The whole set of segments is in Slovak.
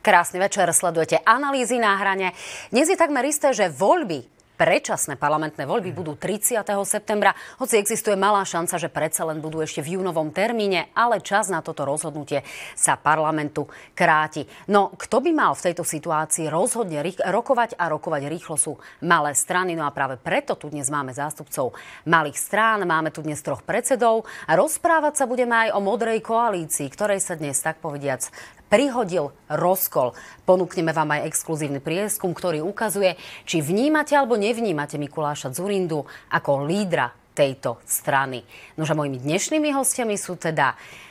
Krásny večer, sledujete Analýzy na hrane. Dnes je takmer isté, že predčasné parlamentné voľby budú 30. septembra, hoci existuje malá šanca, že predsa len budú ešte v júnovom termíne, ale čas na toto rozhodnutie sa parlamentu kráti. No, kto by mal v tejto situácii rozhodne rokovať a rokovať rýchlo sú malé strany. No a práve preto tu dnes máme zástupcov malých strán, máme tu dnes 3 predsedov a rozprávať sa budeme aj o modrej koalícii, ktorej sa dnes, tak povediac, prihodil rozkol. Ponúkneme vám aj exkluzívny prieskum, ktorý ukazuje, či vnímate alebo nevnímate Mikuláša Dzurindu ako lídra tejto strany. Nože mojimi dnešnými hostiami sú teda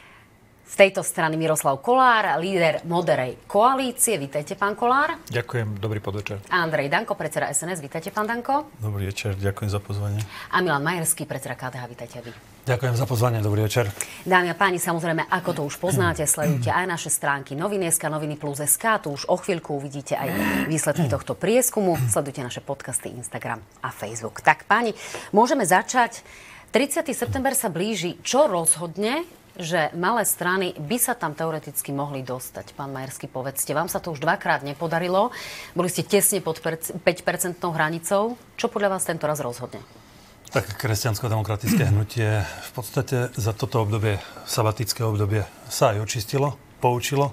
z tejto strany Miroslav Kollár, líder moderej koalície. Vítajte, pán Kollár. Ďakujem, dobrý podvečer. Andrej Danko, predseda SNS. Vítajte, pán Danko. Dobrý večer, ďakujem za pozvanie. A Milan Majerský, predseda KDH. Vítajte vy. Ďakujem za pozvanie, dobrý večer. Dámy a páni, samozrejme, ako to už poznáte, sledujte aj naše stránky Noviny.sk, Noviny Plus SK. Tu už o chvíľku uvidíte aj výsledky tohto prieskumu. Sledujte naše podcasty, Instagram a Facebook. Tak, páni, môžeme začať. 30. september sa blíži. Čo rozhodne, že malé strany by sa tam teoreticky mohli dostať? Pán Majerský, povedzte. Vám sa to už dvakrát nepodarilo. Boli ste tesne pod 5% hranicou. Čo podľa vás tento raz rozhodne? Tak kresťansko-demokratické hnutie v podstate za toto obdobie, sabatické obdobie, sa aj očistilo, poučilo.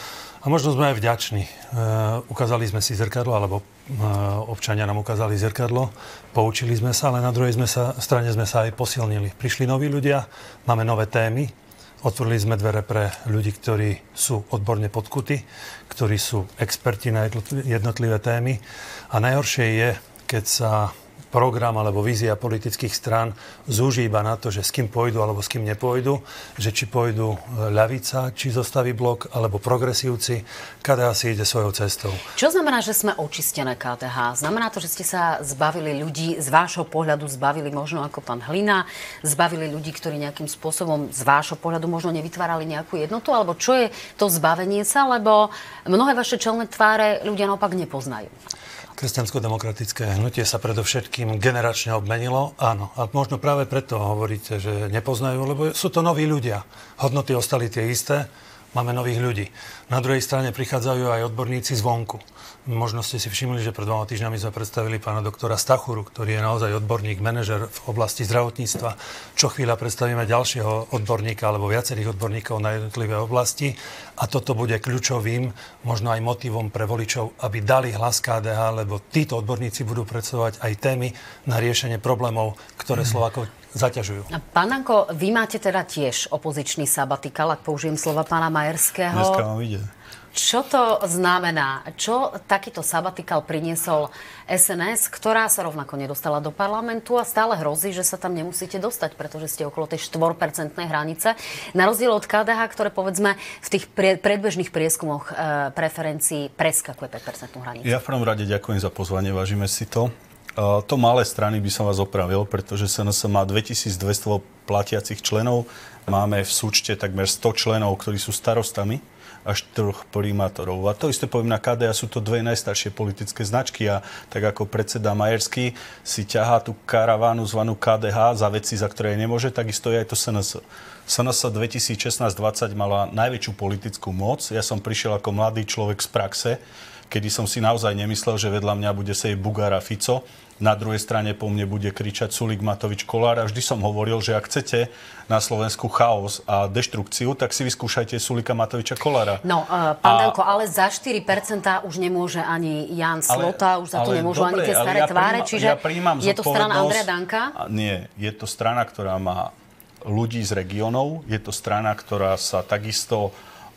A možno sme aj vďační. Ukázali sme si zrkadlo, alebo občania nám ukázali zrkadlo, poučili sme sa, ale na druhej strane sme sa aj posilnili. Prišli noví ľudia, máme nové témy, otvorili sme dvere pre ľudí, ktorí sú odborne podkutí, ktorí sú experti na jednotlivé témy. A najhoršie je, keď sa program alebo vízia politických strán zúži iba na to, že s kým pôjdu alebo s kým nepôjdu, že či pôjdu ľavica, či zostaví blok, alebo progresívci. KDH si ide svojou cestou. Čo znamená, že sme očistené KDH? Znamená to, že ste sa zbavili ľudí, z vášho pohľadu zbavili možno ako pán Hlina, zbavili ľudí, ktorí nejakým spôsobom z vášho pohľadu možno nevytvárali nejakú jednotu? Alebo čo je to zbavenie sa? Lebo mnohé vaše čelné tváre ľudia naopak nepoznajú. Kresťansko-demokratické hnutie sa predovšetkým generačne obmenilo. Áno, a možno práve preto hovoríte, že nepoznajú, lebo sú to noví ľudia. Hodnoty ostali tie isté, máme nových ľudí. Na druhej strane prichádzajú aj odborníci zvonku. Možno ste si všimli, že pred 2 týždňami sme predstavili pána doktora Stachuru, ktorý je naozaj odborník, manažer v oblasti zdravotníctva. Čo chvíľa predstavíme ďalšieho odborníka alebo viacerých odborníkov na jednotlivé oblasti. A toto bude kľúčovým, možno aj motivom pre voličov, aby dali hlas KDH, lebo títo odborníci budú predstavovať aj témy na riešenie problémov, ktoré Slovákov zaťažujú. Pán Danko, vy máte teda tiež opozičný sabatikál, ak použijem slova pána Majerského. Dneska vám ide. Čo to znamená? Čo takýto sabatikál priniesol SNS, ktorá sa rovnako nedostala do parlamentu a stále hrozí, že sa tam nemusíte dostať, pretože ste okolo tej 4% hranice. Na rozdiel od KDH, ktoré povedzme v tých predbežných prieskumoch preferencií preskakuje 5% hranicu. Ja v prvom rade ďakujem za pozvanie, vážime si to. To malé strany by som vás opravil, pretože SNS má 2200 platiacich členov. Máme v súčte takmer 100 členov, ktorí sú starostami a 4 primátorov. A to isté poviem na KDH, sú to 2 najstaršie politické značky a tak ako predseda Majerský si ťahá tú karavánu zvanú KDH za veci, za ktoré nemôže, takisto je aj to SNS. SNS 2016-20 mala najväčšiu politickú moc. Ja som prišiel ako mladý človek z praxe, kedy som si naozaj nemyslel, že vedľa mňa bude sedieť Bugár a Fico. Na druhej strane po mne bude kričať Sulík, Matovič, Kollár. A vždy som hovoril, že ak chcete na Slovensku chaos a deštrukciu, tak si vyskúšajte Sulíka, Matoviča, Kollára. No, pán Danko, ale za 4% už nemôže ani Jan Slota, už za to nemôžu ani tie staré tváre. Čiže je to strana Andreja Danka? Nie, je to strana, ktorá má ľudí z regiónov. Je to strana, ktorá sa takisto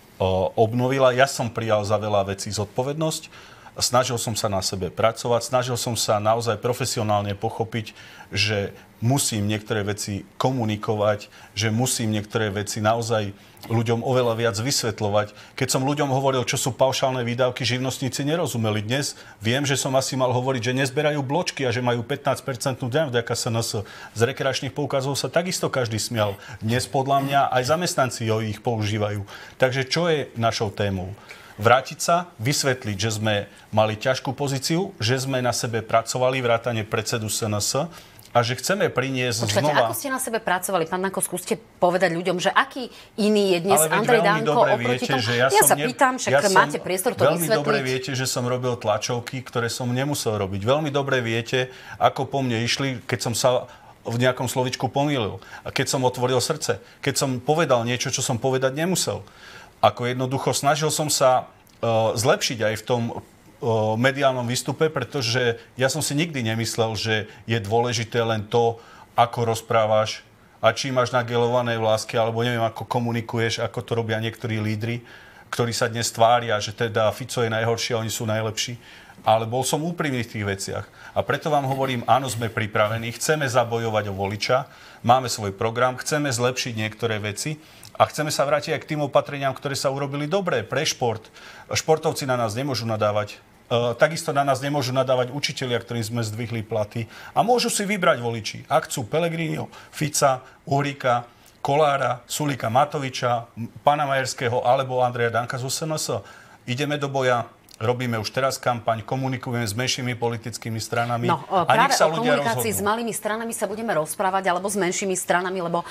obnovila. Ja som prijal za veľa vecí zodpovednosť. Snažil som sa na sebe pracovať, snažil som sa naozaj profesionálne pochopiť, že musím niektoré veci komunikovať, že musím niektoré veci naozaj ľuďom oveľa viac vysvetľovať. Keď som ľuďom hovoril, čo sú paušálne výdavky, živnostníci nerozumeli. Dnes viem, že som asi mal hovoriť, že nezberajú bločky a že majú 15% daň vďaka SNS. Z rekreačných poukazov sa takisto každý smial. Dnes podľa mňa aj zamestnanci ich používajú. Takže čo je našou témou? Vrátiť sa, vysvetliť, že sme mali ťažkú pozíciu, že sme na sebe pracovali, vrátane predsedu SNS a že chceme priniesť znova... Ako ste na sebe pracovali? Pán Danko, skúste povedať ľuďom, že aký iný je dnes Andrej Danko oproti tomu? Ja sa pýtam, však máte priestor to vysvetliť. Veľmi dobre viete, že som robil tlačovky, ktoré som nemusel robiť. Veľmi dobre viete, ako po mne išli, keď som sa v nejakom slovičku pomýlil. A keď som otvoril srdce. Keď som povedal niečo, čo som povedať nemusel. Ako jednoducho snažil som sa zlepšiť aj v tom mediálnom výstupe, pretože ja som si nikdy nemyslel, že je dôležité len to, ako rozprávaš a či máš nagelované vlásky, alebo neviem, ako komunikuješ, ako to robia niektorí lídri, ktorí sa dnes tvária, že teda Fico je najhorší a oni sú najlepší. Ale bol som úprimný v tých veciach. A preto vám hovorím, áno, sme pripravení, chceme zabojovať o voliča, máme svoj program, chceme zlepšiť niektoré veci a chceme sa vrátiť aj k tým opatreniam, ktoré sa urobili dobre pre šport. Športovci na nás nemôžu nadávať. Takisto na nás nemôžu nadávať učitelia, ktorým sme zdvihli platy. A môžu si vybrať voliči. Ak chcú Pellegriniho, Fica, Uhríka, Kollára, Sulíka Matoviča, pána Majerského alebo Andreja Danka z SNS. Ideme do boja. Robíme už teraz kampaň, komunikujeme s menšími politickými stranami. No, práve o komunikácii s malými stranami sa budeme rozprávať, alebo s menšími stranami, lebo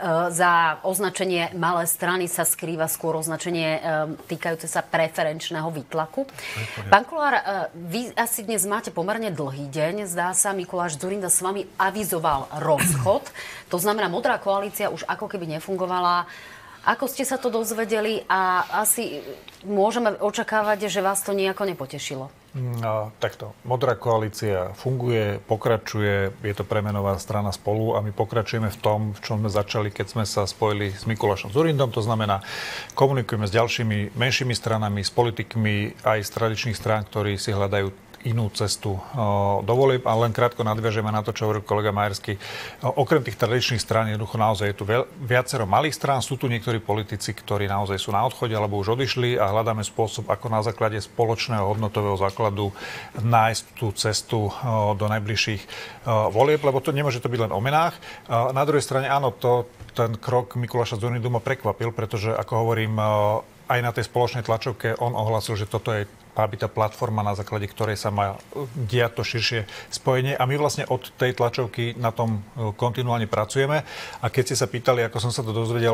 za označenie malé strany sa skrýva skôr označenie týkajúce sa preferenčného výtlaku. Pán Kollár, vy asi dnes máte pomerne dlhý deň. Zdá sa, Mikuláš Dzurinda s vami avizoval rozchod. To znamená, modrá koalícia už ako keby nefungovala. Ako ste sa to dozvedeli a asi môžeme očakávať, že vás to nejako nepotešilo? Takto. Modrá koalícia funguje, pokračuje, je to premenová strana Spolu a my pokračujeme v tom, v čom sme začali, keď sme sa spojili s Mikulášom Dzurindom. To znamená, komunikujeme s ďalšími menšími stranami, s politikmi aj z tradičných strán, ktorí si hľadajú inú cestu do volieb. A len krátko nadviažeme na to, čo hovoril kolega Majerský. Okrem tých tradičných strán jednoducho naozaj je tu viacero malých strán. Sú tu niektorí politici, ktorí naozaj sú na odchode alebo už odišli a hľadáme spôsob, ako na základe spoločného hodnotového základu nájsť tú cestu do najbližších volieb, lebo to nemôže to byť len o menách. Na druhej strane áno, ten krok Mikuláša Dzurindu ma prekvapil, pretože ako hovorím, aj na tej spoločnej tlačovke on ohlásil, že toto je aby tá platforma, na základe ktorej sa má diať to širšie spojenie. A my vlastne od tej tlačovky na tom kontinuálne pracujeme. A keď ste sa pýtali, ako som sa to dozvedel,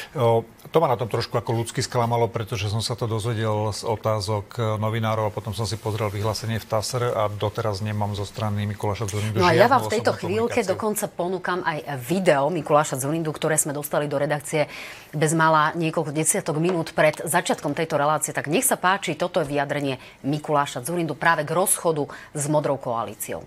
to ma na tom trošku ako ľudsky sklamalo, pretože som sa to dozvedel z otázok novinárov a potom som si pozrel vyhlásenie v TASR a doteraz nemám zo strany Mikuláša Dzurindu. No a ja vám v tejto chvíľke dokonca ponúkam aj video Mikuláša Dzurindu, ktoré sme dostali do redakcie bezmála niekoľko desiatok minút pred začiatkom tejto relácie. Tak nech sa páči, toto je vyjadrenie Mikuláša Dzurindu práve k rozchodu s modrou koalíciou.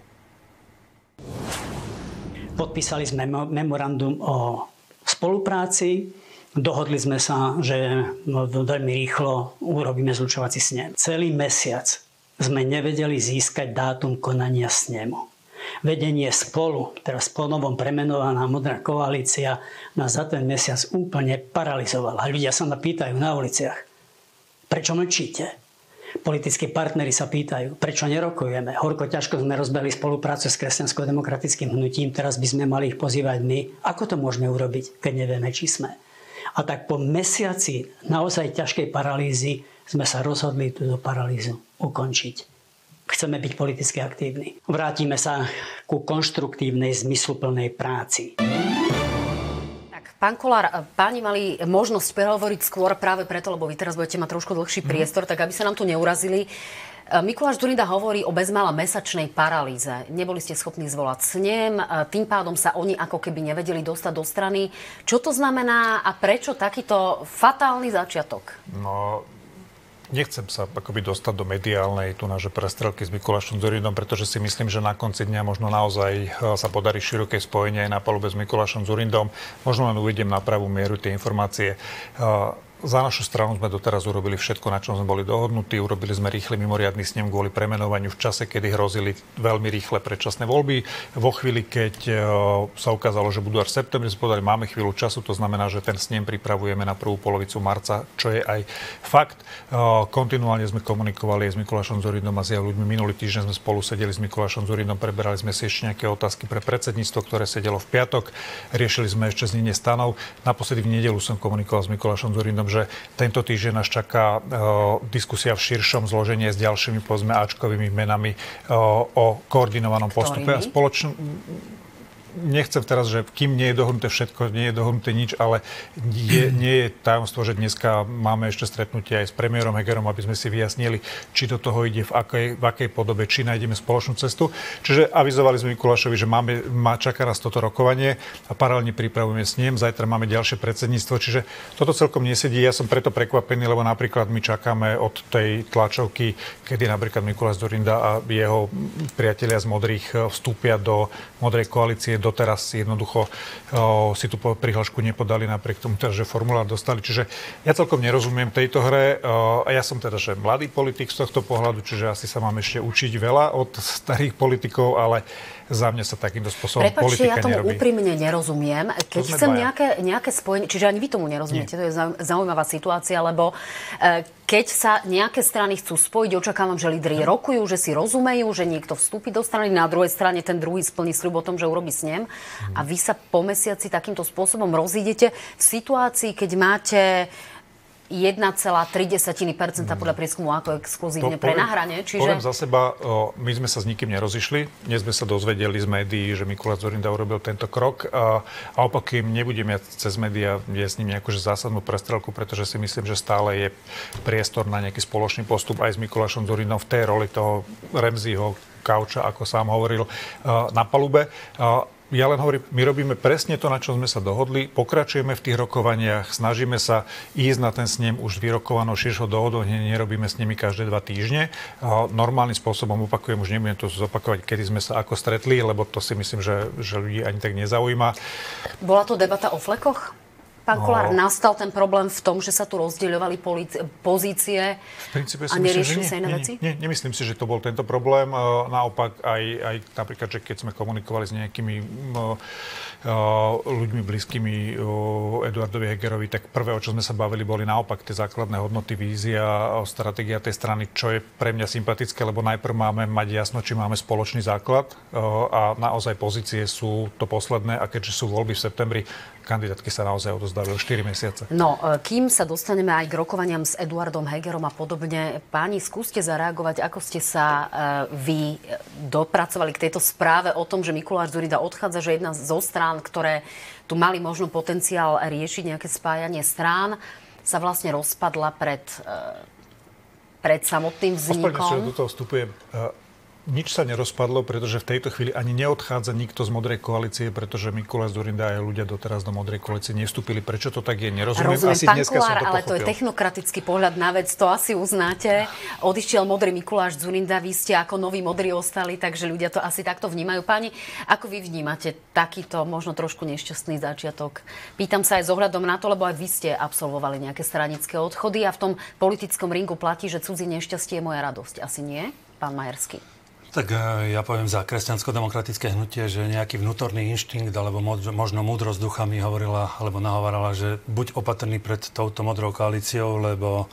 Podpísali sme memorandum o spolupráci. Dohodli sme sa, že veľmi rýchlo urobíme zlučovací snem. Celý mesiac sme nevedeli získať dátum konania snemu. Vedenie Spolu, teraz ponovom premenovaná modrá koalícia, nás za ten mesiac úplne paralizovala. Ľudia sa ma pýtajú na uliciach, prečo mlčíte? Politickí partneri sa pýtajú, prečo nerokujeme. Horko ťažko sme rozbehli spoluprácu s kresťansko-demokratickým hnutím, teraz by sme mali ich pozývať my. Ako to môžeme urobiť, keď nevieme, či sme? A tak po mesiaci naozaj ťažkej paralýzy sme sa rozhodli túto paralýzu ukončiť. Chceme byť politicky aktívni. Vrátime sa ku konštruktívnej, zmysluplnej práci. Pán Kollár, páni mali možnosť prehovoriť skôr práve preto, lebo vy teraz budete mať trošku dlhší priestor, tak aby sa nám tu neurazili. Mikuláš Dzurinda hovorí o bezmála mesačnej paralýze. Neboli ste schopní zvolať snem, tým pádom sa oni ako keby nevedeli dostať do strany. Čo to znamená a prečo takýto fatálny začiatok? No, nechcem sa akoby dostať do mediálnej prestrelky s Mikulášom Dzurindom, pretože si myslím, že na konci dňa možno naozaj sa podarí široké spojenie aj na palube s Mikulášom Dzurindom. Možno len uvidím na pravú mieru tie informácie. Za našu stranu sme doteraz urobili všetko, na čom sme boli dohodnutí. Urobili sme rýchly mimoriadny snem kvôli premenovaniu v čase, kedy hrozili veľmi rýchle predčasné voľby. Vo chvíli, keď sa ukázalo, že budú až v septembri, sme povedali, máme chvíľu času, to znamená, že ten snem pripravujeme na prvú polovicu marca, čo je aj fakt. Kontinuálne sme komunikovali aj s Mikulášom Dzurindom a s jeho ľuďmi. Minulý týždeň sme spolu sedeli s Mikulášom Dzurindom, preberali sme si ešte nejaké otázky pre predsedníctvo, ktoré sedelo v piatok. Riešili sme ešte znenie stanov. Naposledy v nedeľu som komunikoval s Mikulášom Dzurindom, že tento týždeň nás čaká diskusia v širšom zložení s ďalšími, povedzme, áčkovými menami o koordinovanom postupe a nechcem teraz, že kým nie je dohodnuté všetko, nie je dohodnuté nič, ale nie je tajomstvo, že dneska máme ešte stretnutie aj s premiérom Hegerom, aby sme si vyjasnili, či do toho ide v akej podobe, či nájdeme spoločnú cestu. Čiže avizovali sme Mikulášovi, že čaká nás toto rokovanie a paralelne pripravujeme s ním. Zajtra máme ďalšie predsedníctvo, čiže toto celkom nesedí. Ja som preto prekvapený, lebo napríklad my čakáme od tej tlačovky, kedy napríklad Mikuláš Dzurinda a jeho priatelia z Modrých vstúpia do Modrej koalície. Doteraz jednoducho si tú prihlášku nepodali napriek tomu, že formulár dostali. Čiže ja celkom nerozumiem tejto hre. A ja som teda, že mladý politik z tohto pohľadu, čiže asi sa mám ešte učiť veľa od starých politikov, ale za mňa sa takýmto spôsobom politika nerobí. Ja tomu úprimne nerozumiem. Keď chcem nejaké spojenie, čiže ani vy tomu nerozumiete, to je zaujímavá situácia, lebo keď sa nejaké strany chcú spojiť, očakávam, že lídri rokujú, že si rozumejú, že niekto vstúpi do strany, na druhej strane ten druhý splní sľub o tom, že urobí s ním. A vy sa po mesiaci takýmto spôsobom rozídete v situácii, keď máte 1,3% podľa prieskumu ako exkluzívne pre nahranie. Poviem za seba, my sme sa s nikým nerozišli. Dnes sme sa dozvedeli z médií, že Mikuláš Dzurinda urobil tento krok. A opakujem, nebudem ja cez médiá viesť s ním nejakú zásadnú prestrelku, pretože si myslím, že stále je priestor na nejaký spoločný postup aj s Mikulášom Dzurindom v tej roli toho Remziho kauča, ako sám hovoril, na palube. Ja len hovorím, my robíme presne to, na čo sme sa dohodli, pokračujeme v tých rokovaniach, snažíme sa ísť na ten snem už vyrokovanou širšou dohodou, nerobíme s nimi každé 2 týždne. Normálnym spôsobom, opakujem, už nebudem to zopakovať, kedy sme sa ako stretli, lebo to si myslím, že ľudí ani tak nezaujíma. Bola to debata o flekoch? Pán Kollár, nastal ten problém v tom, že sa tu rozdeľovali pozície a neriešili sa iné veci? Nie, nemyslím si, že to bol tento problém. Naopak, aj napríklad, že keď sme komunikovali s nejakými ľuďmi blízkymi Eduardovi Hegerovi, tak prvé, o čo sme sa bavili, boli naopak tie základné hodnoty, vízia, stratégia tej strany, čo je pre mňa sympatické, lebo najprv máme mať jasno, či máme spoločný základ a naozaj pozície sú to posledné a keďže sú voľby v septembri, kandidátky sa naozaj odozdali o 4 mesiace. No, kým sa dostaneme aj k rokovaniam s Eduardom Hegerom a podobne, páni, skúste zareagovať, ako ste sa vy dopracovali k tejto správe o tom, že Mikuláš Dzurinda odchádza, že jedna zo strán, ktoré tu mali možno potenciál riešiť nejaké spájanie strán, sa vlastne rozpadla pred samotným vznikom. Ospravedlňujem, že do toho vstupujem. Nič sa nerozpadlo, pretože v tejto chvíli ani neodchádza nikto z Modrej koalície, pretože Mikuláš Dzurinda a ľudia doteraz do Modrej koalície nevstúpili. Prečo to tak je? Nerozumiem. Asi pán Kollár, ale to je technokratický pohľad na vec, to asi uznáte. Odišiel modrý Mikuláš Dzurinda, vy ste ako noví modrí ostali, takže ľudia to asi takto vnímajú. Páni, ako vy vnímate takýto možno trošku nešťastný začiatok? Pýtam sa aj s ohľadom na to, lebo aj vy ste absolvovali nejaké stranické odchody a v tom politickom ringu platí, že cudzie nešťastie je moja radosť. Asi nie, pán Majerský? Tak ja poviem za kresťansko-demokratické hnutie, že nejaký vnútorný inštinkt alebo možno múdrosť ducha mi hovorila alebo nahovarala, že buď opatrný pred touto modrou koalíciou, lebo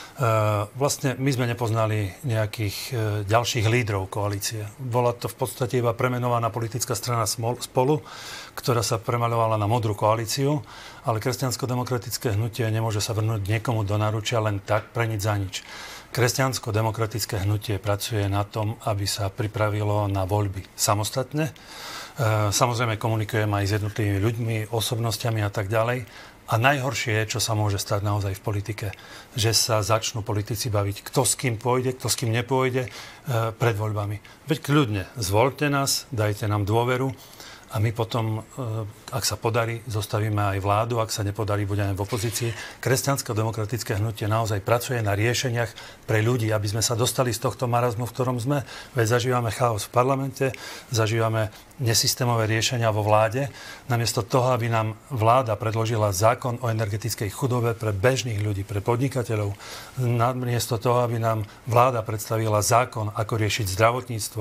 vlastne my sme nepoznali nejakých ďalších lídrov koalície. Bola to v podstate iba premenovaná politická strana Spolu, ktorá sa premalovala na modrú koalíciu, ale kresťansko-demokratické hnutie nemôže sa vrnúť niekomu do náručia len tak, pre nič za nič. Kresťansko-demokratické hnutie pracuje na tom, aby sa pripravilo na voľby samostatne. Samozrejme komunikujem aj s jednotlivými ľuďmi, osobnostiami a tak ďalej. A najhoršie je, čo sa môže stať naozaj v politike, že sa začnú politici baviť, kto s kým pôjde, kto s kým nepôjde pred voľbami. Veď kľudne, zvoľte nás, dajte nám dôveru. A my potom, ak sa podarí, zostavíme aj vládu, ak sa nepodarí, budeme v opozícii. Kresťansko-demokratické hnutie naozaj pracuje na riešeniach pre ľudí, aby sme sa dostali z tohto marazmu, v ktorom sme. Veď zažívame chaos v parlamente, zažívame nesystémové riešenia vo vláde. Namiesto toho, aby nám vláda predložila zákon o energetickej chudobe pre bežných ľudí, pre podnikateľov, namiesto toho, aby nám vláda predstavila zákon, ako riešiť zdravotníctvo,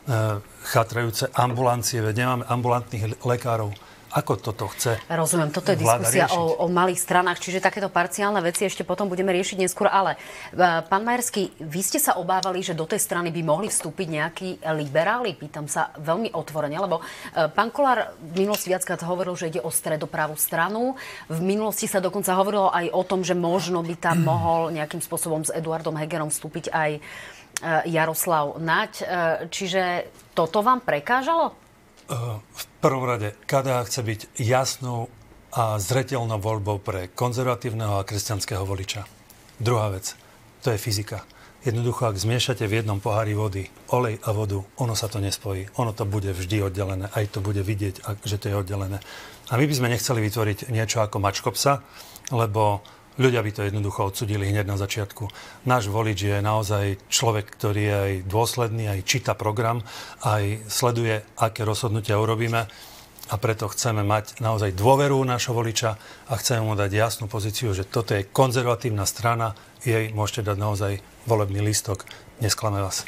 chatrajúce ambulancie, veď nemáme ambulantných lekárov. Ako toto chce? Rozumiem, toto je diskusia o malých stranách, čiže takéto parciálne veci ešte potom budeme riešiť neskôr. Ale pán Majerský, vy ste sa obávali, že do tej strany by mohli vstúpiť nejakí liberáli? Pýtam sa veľmi otvorene, lebo pán Kollár v minulosti viackrát hovoril, že ide o stredopravú stranu. V minulosti sa dokonca hovorilo aj o tom, že možno by tam mohol nejakým spôsobom s Eduardom Hegerom vstúpiť aj Jaroslav Naď. Čiže toto vám prekážalo? V prvom rade, KDH chce byť jasnou a zreteľnou voľbou pre konzervatívneho a kresťanského voliča. Druhá vec, to je fyzika. Jednoducho, ak zmiešate v jednom pohári vody olej a vodu, ono sa to nespojí. Ono to bude vždy oddelené. Aj to bude vidieť, že to je oddelené. A my by sme nechceli vytvoriť niečo ako mačko psa, lebo ľudia by to jednoducho odsudili hneď na začiatku. Náš volič je naozaj človek, ktorý je aj dôsledný, aj číta program, aj sleduje, aké rozhodnutia urobíme. A preto chceme mať naozaj dôveru nášho voliča a chceme mu dať jasnú pozíciu, že toto je konzervatívna strana, jej môžete dať naozaj volebný lístok. Nesklame vás.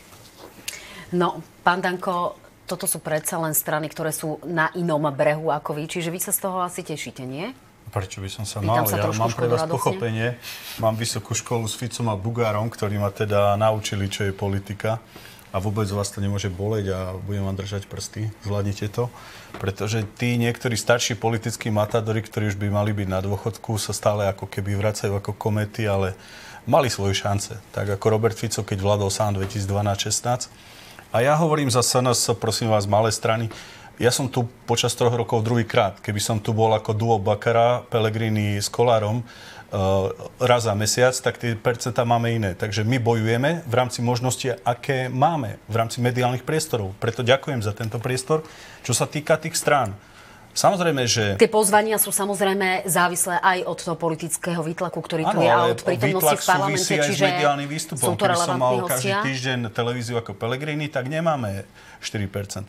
No, pán Danko, toto sú predsa len strany, ktoré sú na inom brehu ako vy, čiže vy sa z toho asi tešíte, nie? Prečo by som sa mal? Ja mám pre vás pochopenie. Mám vysokú školu s Ficom a Bugárom, ktorí ma teda naučili, čo je politika. A vôbec vás to nemôže boleť a budem vám držať prsty. Zvládnite to. Pretože tí niektorí starší politickí matadori, ktorí už by mali byť na dôchodku, sa stále ako keby vracajú ako komety, ale mali svoje šance. Tak ako Robert Fico, keď vládol sám 2012-16. A ja hovorím za SNS, prosím vás, malé strany. Ja som tu počas 3 rokov druhýkrát. Keby som tu bol ako duo Bakara, Pellegrini s Kolárom, raz za mesiac, tak tie percentá máme iné. Takže my bojujeme v rámci možnosti, aké máme v rámci mediálnych priestorov. Preto ďakujem za tento priestor. Čo sa týka tých strán, samozrejme, že... Tie pozvania sú samozrejme závislé aj od toho politického výtlaku, ktorý tu je a od prítomnosti v parlamente, čiže sú to relevantní hostia. Keby som mal každý týždeň televíziu ako Pellegrini, tak nemáme 4%.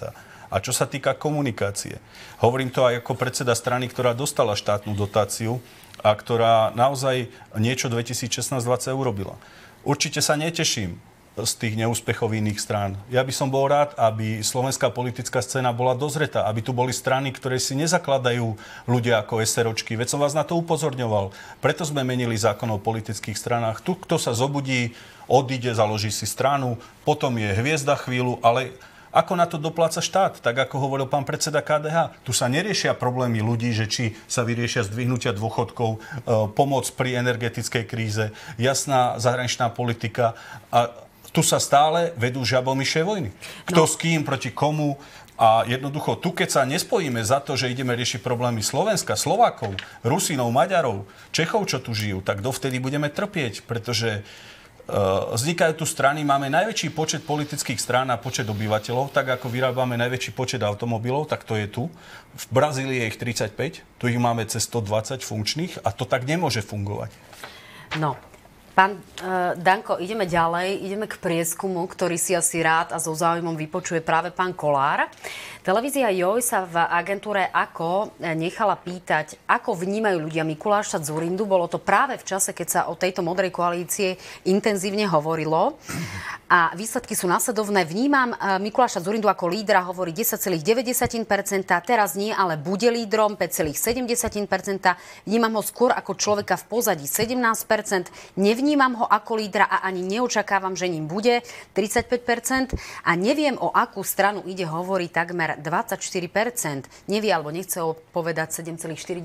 A čo sa týka komunikácie, hovorím to aj ako predseda strany, ktorá dostala štátnu dotáciu a ktorá naozaj niečo 2016-2020 urobila. Určite sa neteším z tých neúspechov iných strán. Ja by som bol rád, aby slovenská politická scéna bola dozretá, aby tu boli strany, ktoré si nezakladajú ľudia ako SROčky. Veď som vás na to upozorňoval. Preto sme menili zákon o politických stranách. Tu, kto sa zobudí, odíde, založí si stranu, potom je hviezda chvíľu, ale ako na to dopláca štát, tak ako hovoril pán predseda KDH. Tu sa neriešia problémy ľudí, že či sa vyriešia zdvihnutia dôchodkov, pomoc pri energetickej kríze, jasná zahraničná politika. A tu sa stále vedú žabomyšie vojny. Kto s kým, proti komu. A jednoducho, tu keď sa nespojíme za to, že ideme riešiť problémy Slovenska, Slovákov, Rusínov, Maďarov, Čechov, čo tu žijú, tak dovtedy budeme trpieť, pretože vznikajú tu strany, máme najväčší počet politických strán a počet obyvateľov, tak ako vyrábame najväčší počet automobilov, tak to je tu. V Brazílii je ich 35, tu ich máme cez 120 funkčných a to tak nemôže fungovať. No, pán Danko, ideme ďalej, ideme k prieskumu, ktorý si asi rád a so záujmom vypočuje práve pán Kolár. Televízia Joj sa v agentúre AKO nechala pýtať, ako vnímajú ľudia Mikuláša Dzurindu. Bolo to práve v čase, keď sa o tejto modrej koalície intenzívne hovorilo. A výsledky sú nasledovné. Vnímam Mikuláša Dzurindu ako lídra, hovorí 10,9%, teraz nie, ale bude lídrom 5,7%. Vnímam ho skôr ako človeka v pozadí 17%. Nevnímam ho ako lídra a ani neočakávam, že ním bude 35%. A neviem, o akú stranu ide, hovorí takmer 24%. Nevie alebo nechce povedať 7,4%.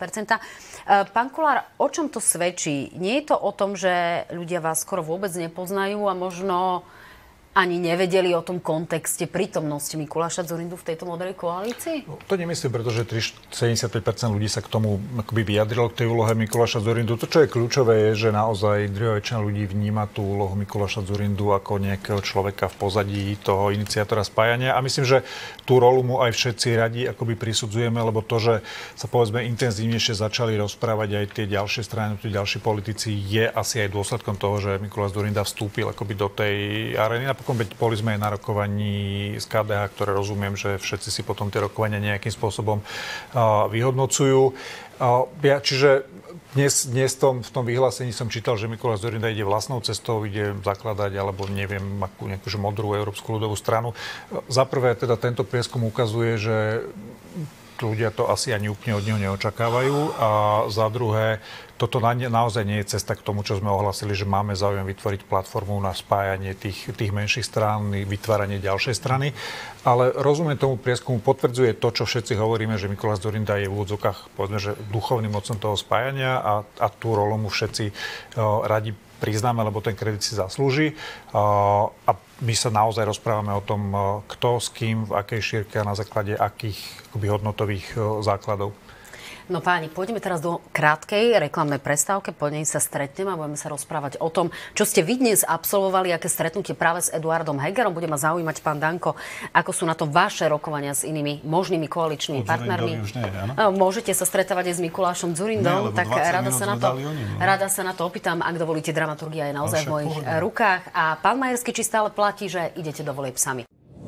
Pán Kolár, o čom to svedčí? Nie je to o tom, že ľudia vás skoro vôbec nepoznajú a možno ani nevedeli o tom kontexte prítomnosti Mikuláša Dzurindu v tejto modrej koalícii? To nemyslím, pretože 75% ľudí sa k tomu akoby vyjadrilo, k tej úlohe Mikuláša Dzurindu. To, čo je kľúčové, je, že naozaj drvivá väčšina ľudí vníma tú úlohu Mikuláša Dzurindu ako nejakého človeka v pozadí toho iniciátora spájania. A myslím, že tú rolu mu aj všetci radi akoby prisudzujeme, lebo to, že sa povedzme intenzívnejšie začali rozprávať aj tie ďalšie strany, tí ďalší politici, je asi aj dôsledkom toho, že Mikuláš Dzurinda vstúpil akoby do tej arény. Veď boli sme aj na rokovaní z KDH, ktoré rozumiem, že všetci si potom tie rokovania nejakým spôsobom vyhodnocujú. Čiže dnes v tom vyhlásení som čítal, že Mikuláš Dzurinda ide vlastnou cestou, ide zakladať, alebo neviem, akú nejakú modrú európsku ľudovú stranu. Za prvé, teda tento prieskum ukazuje, že ľudia to asi ani úplne od neho neočakávajú. A za druhé, toto naozaj nie je cesta k tomu, čo sme ohlasili, že máme záujem vytvoriť platformu na spájanie tých menších strán, vytváranie ďalšej strany. Ale rozumiem tomu prieskumu, potvrdzuje to, čo všetci hovoríme, že Mikuláš Dzurinda je v úvodzovkách, povedzme, že duchovným mocom toho spájania a tú rolu mu všetci radi priznáme, lebo ten kredit si zaslúži. A my sa naozaj rozprávame o tom, kto s kým, v akej šírke a na základe akých hodnotových základov. No páni, poďme teraz do krátkej reklamnej prestávky, po nej sa stretneme a budeme sa rozprávať o tom, čo ste vy dnes absolvovali, aké stretnutie práve s Eduardom Hegerom. Bude ma zaujímať, pán Danko, ako sú na to vaše rokovania s inými možnými koaličnými partnermi. Už nie, áno? Môžete sa stretávať aj s Mikulášom Dzurindom, tak rada sa na to opýtam, ak dovolíte, dramaturgia je naozaj v mojich rukách. A pán Majerský, či stále platí, že idete do volieb sami?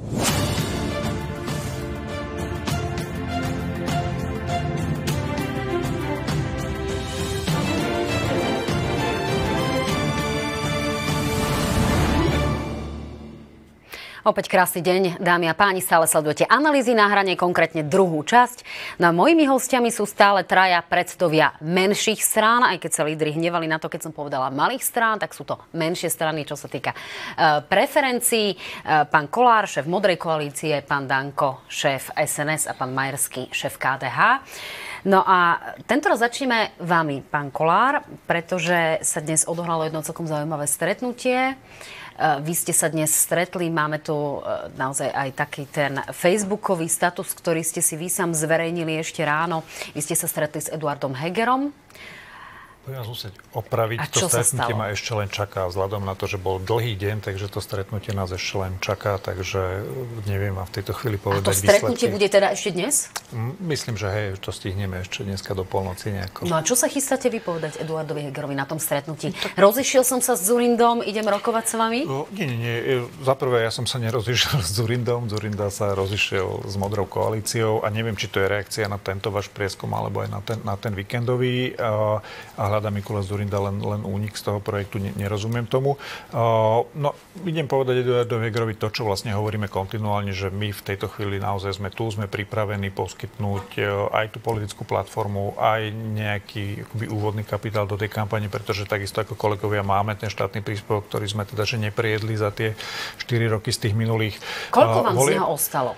Opäť krásny deň, dámy a páni, stále sledujete Analýzy na hrane, konkrétne druhú časť. No a mojimi hostiami sú stále traja predsedovia menších strán, aj keď sa lídri hnevali na to, keď som povedala malých strán, tak sú to menšie strany, čo sa týka preferencií. Pán Kollár, šéf Modrej koalície, pán Danko, šéf SNS a pán Majerský, šéf KDH. No a tentoraz začneme vami, pán Kollár, pretože sa dnes odohralo jedno celkom zaujímavé stretnutie. Vy ste sa dnes stretli, máme tu naozaj aj taký ten facebookový status, ktorý ste si vy sám zverejnili ešte ráno. Vy ste sa stretli s Eduardom Hegerom. Budem vás musieť opraviť. To stretnutie ma ešte len čaká, vzhľadom na to, že bol dlhý deň, takže to stretnutie nás ešte len čaká, takže neviem vám v tejto chvíli povedať výsledky. A to stretnutie bude teda ešte dnes? Myslím, že hej, to stihneme ešte dneska do polnoci nejako. No a čo sa chystáte vypovedať Eduardovi Hegerovi na tom stretnutí? Rozišiel som sa s Dzurindom, idem rokovať s vami? Nie. Za prvé, ja som sa nerozišiel s Dzurindom. Dzurinda sa rozišiel s Modrou koalíciou a neviem, či to je reakcia na tento váš prieskum alebo aj na ten víkendový. Hľadá Mikuláš Dzurinda len únik z toho projektu, nerozumiem tomu. No, idem povedať Eduardovi Hegerovi to, čo vlastne hovoríme kontinuálne, že my v tejto chvíli naozaj sme tu, sme pripravení poskytnúť aj tú politickú platformu, aj nejaký úvodný kapitál do tej kampane, pretože takisto ako kolegovia máme ten štátny príspevok, ktorý sme teda že nepriedli za tie 4 roky z tých minulých. Koľko vám z neho ostalo?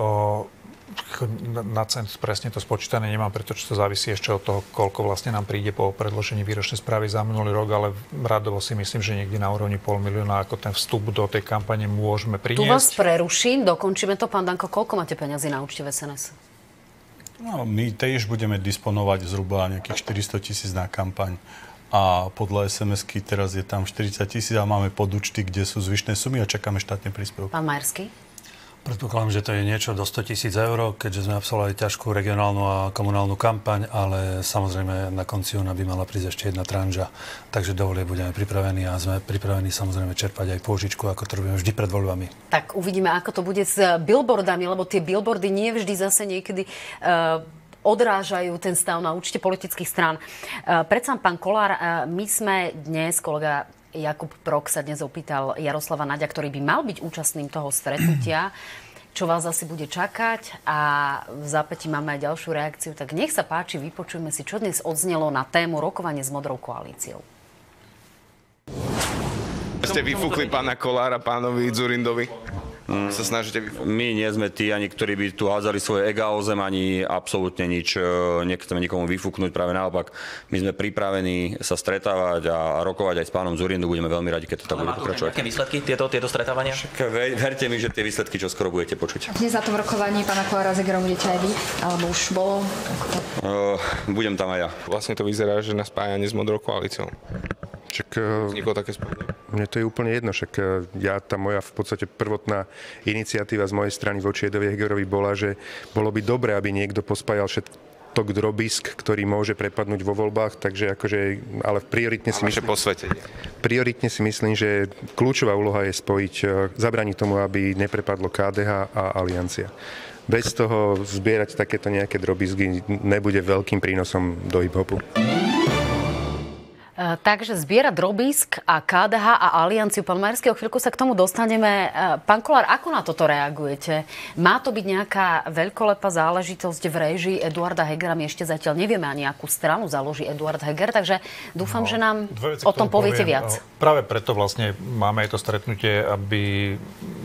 Na cent presne to spočítané nemám, pretože to závisí ešte od toho, koľko vlastne nám príde po predložení výročnej správy za minulý rok, ale radovo si myslím, že niekde na úrovni 500 000 ako ten vstup do tej kampane môžeme priniesť. Tu vás preruším, dokončíme to. Pán Danko, koľko máte peňazí na účte v SNS? No, my tiež budeme disponovať zhruba nejakých 400 000 na kampaň. A podľa SMS-ky teraz je tam 40 000 a máme podúčty, kde sú zvyšné sumy a čakáme štátny príspevok. Pán Majerský? Predpokladám, že to je niečo do 100 000 eur, keďže sme absolvovali ťažkú regionálnu a komunálnu kampaň, ale samozrejme na konci júna by mala prísť ešte jedna tranža. Takže do volieb budeme pripravení a sme pripravení samozrejme čerpať aj pôžičku, ako to robíme vždy pred voľbami. Tak uvidíme, ako to bude s billboardami, lebo tie billboardy nie vždy zase niekedy odrážajú ten stav na účte politických strán. Predsa, pán Kollár, my sme dnes, kolega Jakub Prok sa dnes opýtal Jaroslava Naďa, ktorý by mal byť účastným toho stretnutia, čo vás asi bude čakať, a v zápätí máme aj ďalšiu reakciu. Tak nech sa páči, vypočujme si, čo dnes odznelo na tému rokovanie s Modrou koalíciou. Ste vyfúkli pána Kollára, pánovi Dzurindovi? Sa snažíte vyfúknuť? My nie sme tí, ani ktorí by tu hádzali svoje ega o zem, ani absolútne nič. Nechceme nikomu vyfúknuť, práve naopak. My sme pripravení sa stretávať a rokovať aj s pánom Dzurindom. Budeme veľmi radi, keď to tak bude pokračovať. Aké výsledky tieto stretávania? Verte mi, že tie výsledky čo skoro budete počuť. Dnes na tom rokovaní pána Kollára s Hegerom budete aj vy? Alebo už bolo? Budem tam aj ja. Vlastne to vyzerá, že na spájanie s Modrou koalíciou. Vzniklo také spojenie? Mne to je úplne jedno, však tá moja v podstate prvotná iniciatíva z mojej strany voči Edovi Hegerovi bola, že bolo by dobré, aby niekto pospájal všetko drobisk, ktorý môže prepadnúť vo voľbách, takže akože, ale prioritne si myslím, že kľúčová úloha je spojiť, zabraniť tomu, aby neprepadlo KDH a Aliancia. Bez toho zbierať takéto nejaké drobisky nebude veľkým prínosom do hip-hopu. Takže zbiera drobisk a KDH a Alianciu. Pán Majerský, o chvíľku sa k tomu dostaneme. Pán Kollár, ako na toto reagujete? Má to byť nejaká veľkolepá záležitosť v réžii Eduarda Hegera? My ešte zatiaľ nevieme ani akú stranu založí Eduard Heger, takže dúfam, že nám o tom poviete viac. Práve preto vlastne máme aj to stretnutie, aby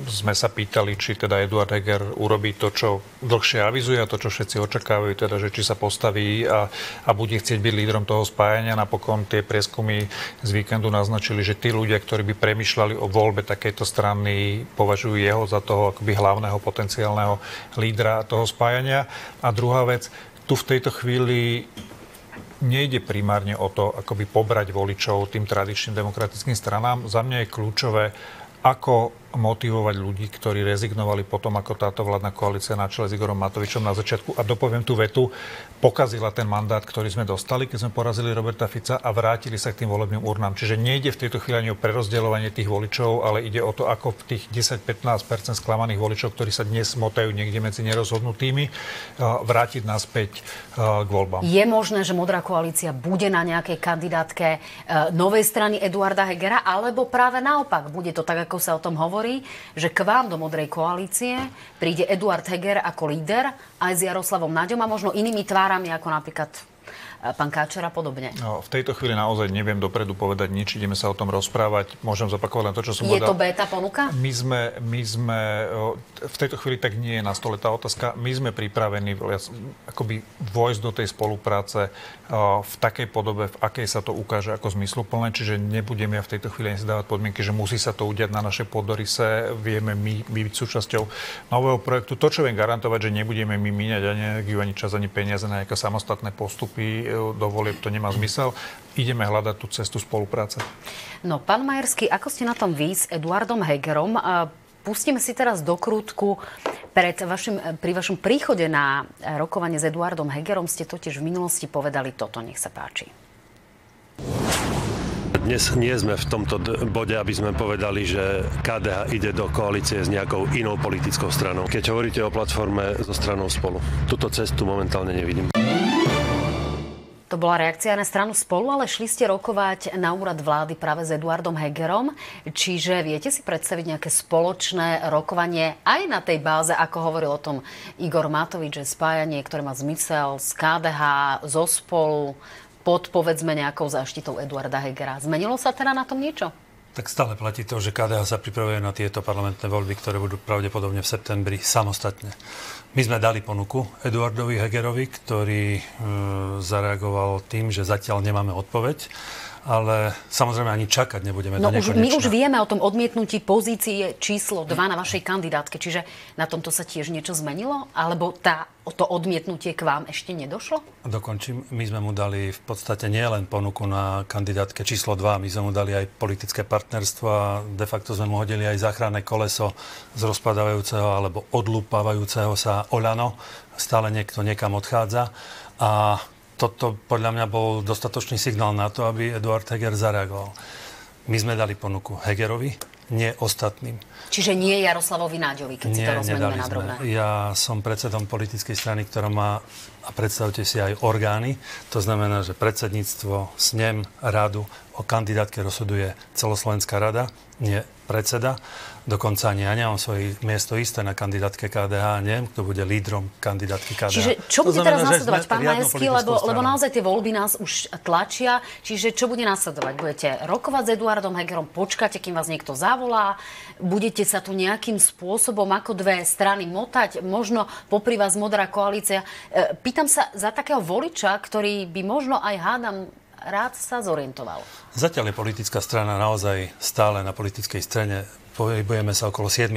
sme sa pýtali, či teda Eduard Heger urobí to, čo dlhšie avizuje, a to, čo všetci očakávajú, teda, že či sa postaví a bude chcieť byť lídrom toho spájania. Napokon tie prieskumy z víkendu naznačili, že tí ľudia, ktorí by premýšľali o voľbe takejto strany, považujú jeho za toho akoby hlavného potenciálneho lídra toho spájania. A druhá vec, tu v tejto chvíli nejde primárne o to, akoby pobrať voličov tým tradičným demokratickým stranám. Za mňa je kľúčové, ako motivovať ľudí, ktorí rezignovali potom, ako táto vládna koalícia na čele s Igorom Matovičom na začiatku. A dopoviem tú vetu, pokazila ten mandát, ktorý sme dostali, keď sme porazili Roberta Fica a vrátili sa k tým volebným urnám. Čiže nejde v tejto chvíli ani o prerozdeľovanie tých voličov, ale ide o to, ako tých 10-15% sklamaných voličov, ktorí sa dnes motajú niekde medzi nerozhodnutými, vrátiť naspäť k voľbám. Je možné, že Modrá koalícia bude na nejakej kandidátke novej strany Eduarda Hegera, alebo práve naopak, bude to tak, ako sa o tom hovorí, že k vám do Modrej koalície príde Eduard Heger ako líder aj s Jaroslavom Naďom a možno inými tvárami, ako napríklad pán Káčer a podobne. No, v tejto chvíli naozaj neviem dopredu povedať nič, ideme sa o tom rozprávať. Môžem zopakovať len to, čo som povedal. Je to beta ponuka? My sme v tejto chvíli tak nie je na stole tá otázka. My sme pripravení akoby vojsť do tej spolupráce v takej podobe, v akej sa to ukáže ako zmysluplné, čiže nebudeme ja v tejto chvíli si dávať podmienky, že musí sa to udiať na našej pôdoryse, vieme my byť súčasťou nového projektu. To, čo viem garantovať, že nebudeme my míňať ani energiu, ani čas, ani peniaze na nejaké samostatné postupy do volieb, to nemá zmysel. Ideme hľadať tú cestu spolupráce. No, pán Majerský, ako ste na tom vy s Eduardom Hegerom? Pustíme si teraz do krútku. Pri vašom príchode na rokovanie s Eduardom Hegerom ste totiž v minulosti povedali toto. Nech sa páči. Dnes nie sme v tomto bode, aby sme povedali, že KDH ide do koalície s nejakou inou politickou stranou. Keď hovoríte o platforme so stranou Spolu, túto cestu momentálne nevidím. To bola reakcia na stranu Spolu, ale šli ste rokovať na úrad vlády práve s Eduardom Hegerom. Čiže viete si predstaviť nejaké spoločné rokovanie aj na tej báze, ako hovoril o tom Igor Matovič, že spájanie, ktoré má zmysel z KDH, zo Spolu, pod povedzme nejakou záštitou Eduarda Hegera. Zmenilo sa teda na tom niečo? Tak stále platí to, že KDH sa pripravuje na tieto parlamentné voľby, ktoré budú pravdepodobne v septembri samostatne. My sme dali ponuku Eduardovi Hegerovi, ktorý zareagoval tým, že zatiaľ nemáme odpoveď, ale samozrejme ani čakať nebudeme do nekonečna. My už vieme o tom odmietnutí pozície číslo 2 na vašej kandidátke, čiže na tomto sa tiež niečo zmenilo? Alebo to odmietnutie k vám ešte nedošlo? Dokončím. My sme mu dali v podstate nielen ponuku na kandidátke číslo 2, my sme mu dali aj politické partnerstvo a de facto sme mu hodili aj záchranné koleso z rozpadávajúceho alebo odlúpavajúceho sa Oľano. Stále niekto niekam odchádza a toto podľa mňa bol dostatočný signál na to, aby Eduard Heger zareagoval. My sme dali ponuku Hegerovi, nie ostatným. Čiže nie Jaroslavovi Náďovi, keď si to rozmeníme na drobné. Ja som predsedom politickej strany, ktorá má, a predstavte si, aj orgány. To znamená, že predsedníctvo, snem, radu o kandidátke rozhoduje celoslovenská rada, nie predseda. Dokonca ani ja nemám svoje miesto isté na kandidátke KDH, neviem, kto bude lídrom kandidátky KDH. Čiže čo bude teraz nasledovať, pán Majerský, lebo naozaj tie voľby nás už tlačia. Čiže čo bude nasledovať? Budete rokovať s Eduardom Hegerom, počkáte, kým vás niekto zavolá, budete sa tu nejakým spôsobom ako dve strany motať, možno popri vás Modrá koalícia. Pýtam sa za takého voliča, ktorý by možno aj hádam rád sa zorientoval. Zatiaľ je politická strana naozaj stále na politickej scéne. Pohybujeme sa okolo 7%.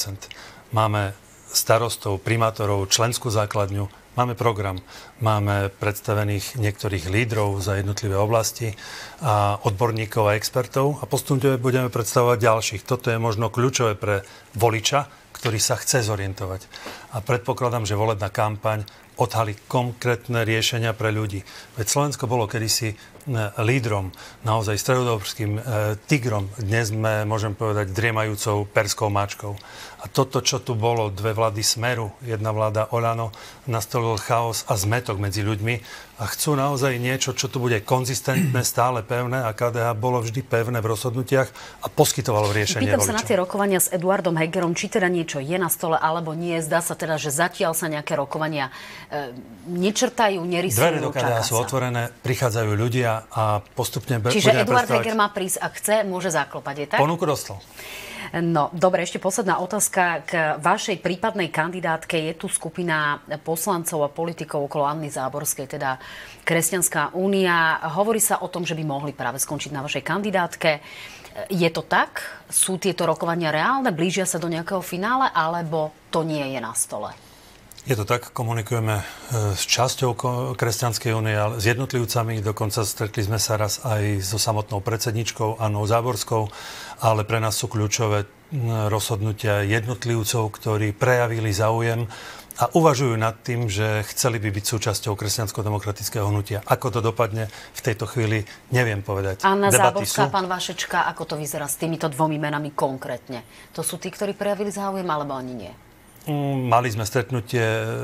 Máme starostov, primátorov, členskú základňu, máme program, máme predstavených niektorých lídrov za jednotlivé oblasti a odborníkov a expertov a postupne budeme predstavovať ďalších. Toto je možno kľúčové pre voliča, ktorý sa chce zorientovať. A predpokladám, že volebná kampaň odhalí konkrétne riešenia pre ľudí. Veď Slovensko bolo kedysi lídrom, naozaj stredoeurópskym tigrom. Dnes sme, môžem povedať, driemajúcou perskou mačkou. A toto, čo tu bolo, dve vlády Smeru, jedna vláda Oľano, nastolil chaos a zmätok medzi ľuďmi a chcú naozaj niečo, čo tu bude konzistentné, stále pevné a KDH bolo vždy pevné v rozhodnutiach a poskytovalo riešenie voličom. Pýtam sa na tie rokovania s Eduardom Hegerom, či teda niečo je na stole alebo nie. Zdá sa teda, že zatiaľ sa nejaké rokovania nečrtajú, nerysujú. Dvere do KDA sú otvorené, prichádzajú ľudia a postupne Čiže Eduard Heger má prísť, ak chce, môže zaklopať, je tak? Ponuku dostal. No, dobre, ešte posledná otázka k vašej prípadnej kandidátke. Je tu skupina poslancov a politikov okolo Anny Záborskej, teda Kresťanská únia. Hovorí sa o tom, že by mohli práve skončiť na vašej kandidátke. Je to tak? Sú tieto rokovania reálne? Blížia sa do nejakého finále? Alebo to nie je na stole? Je to tak, komunikujeme s časťou Kresťanskej únie, ale s jednotlivcami. Dokonca stretli sme sa raz aj so samotnou predsedničkou Annou Záborskou, ale pre nás sú kľúčové rozhodnutia jednotlivcov, ktorí prejavili záujem a uvažujú nad tým, že chceli by byť súčasťou kresťansko-demokratického hnutia. Ako to dopadne v tejto chvíli, neviem povedať. Anna Záborská, pán Vašečka, ako to vyzerá s týmito dvomi menami konkrétne? To sú tí, ktorí prejavili záujem, alebo ani nie? Mali sme stretnutie,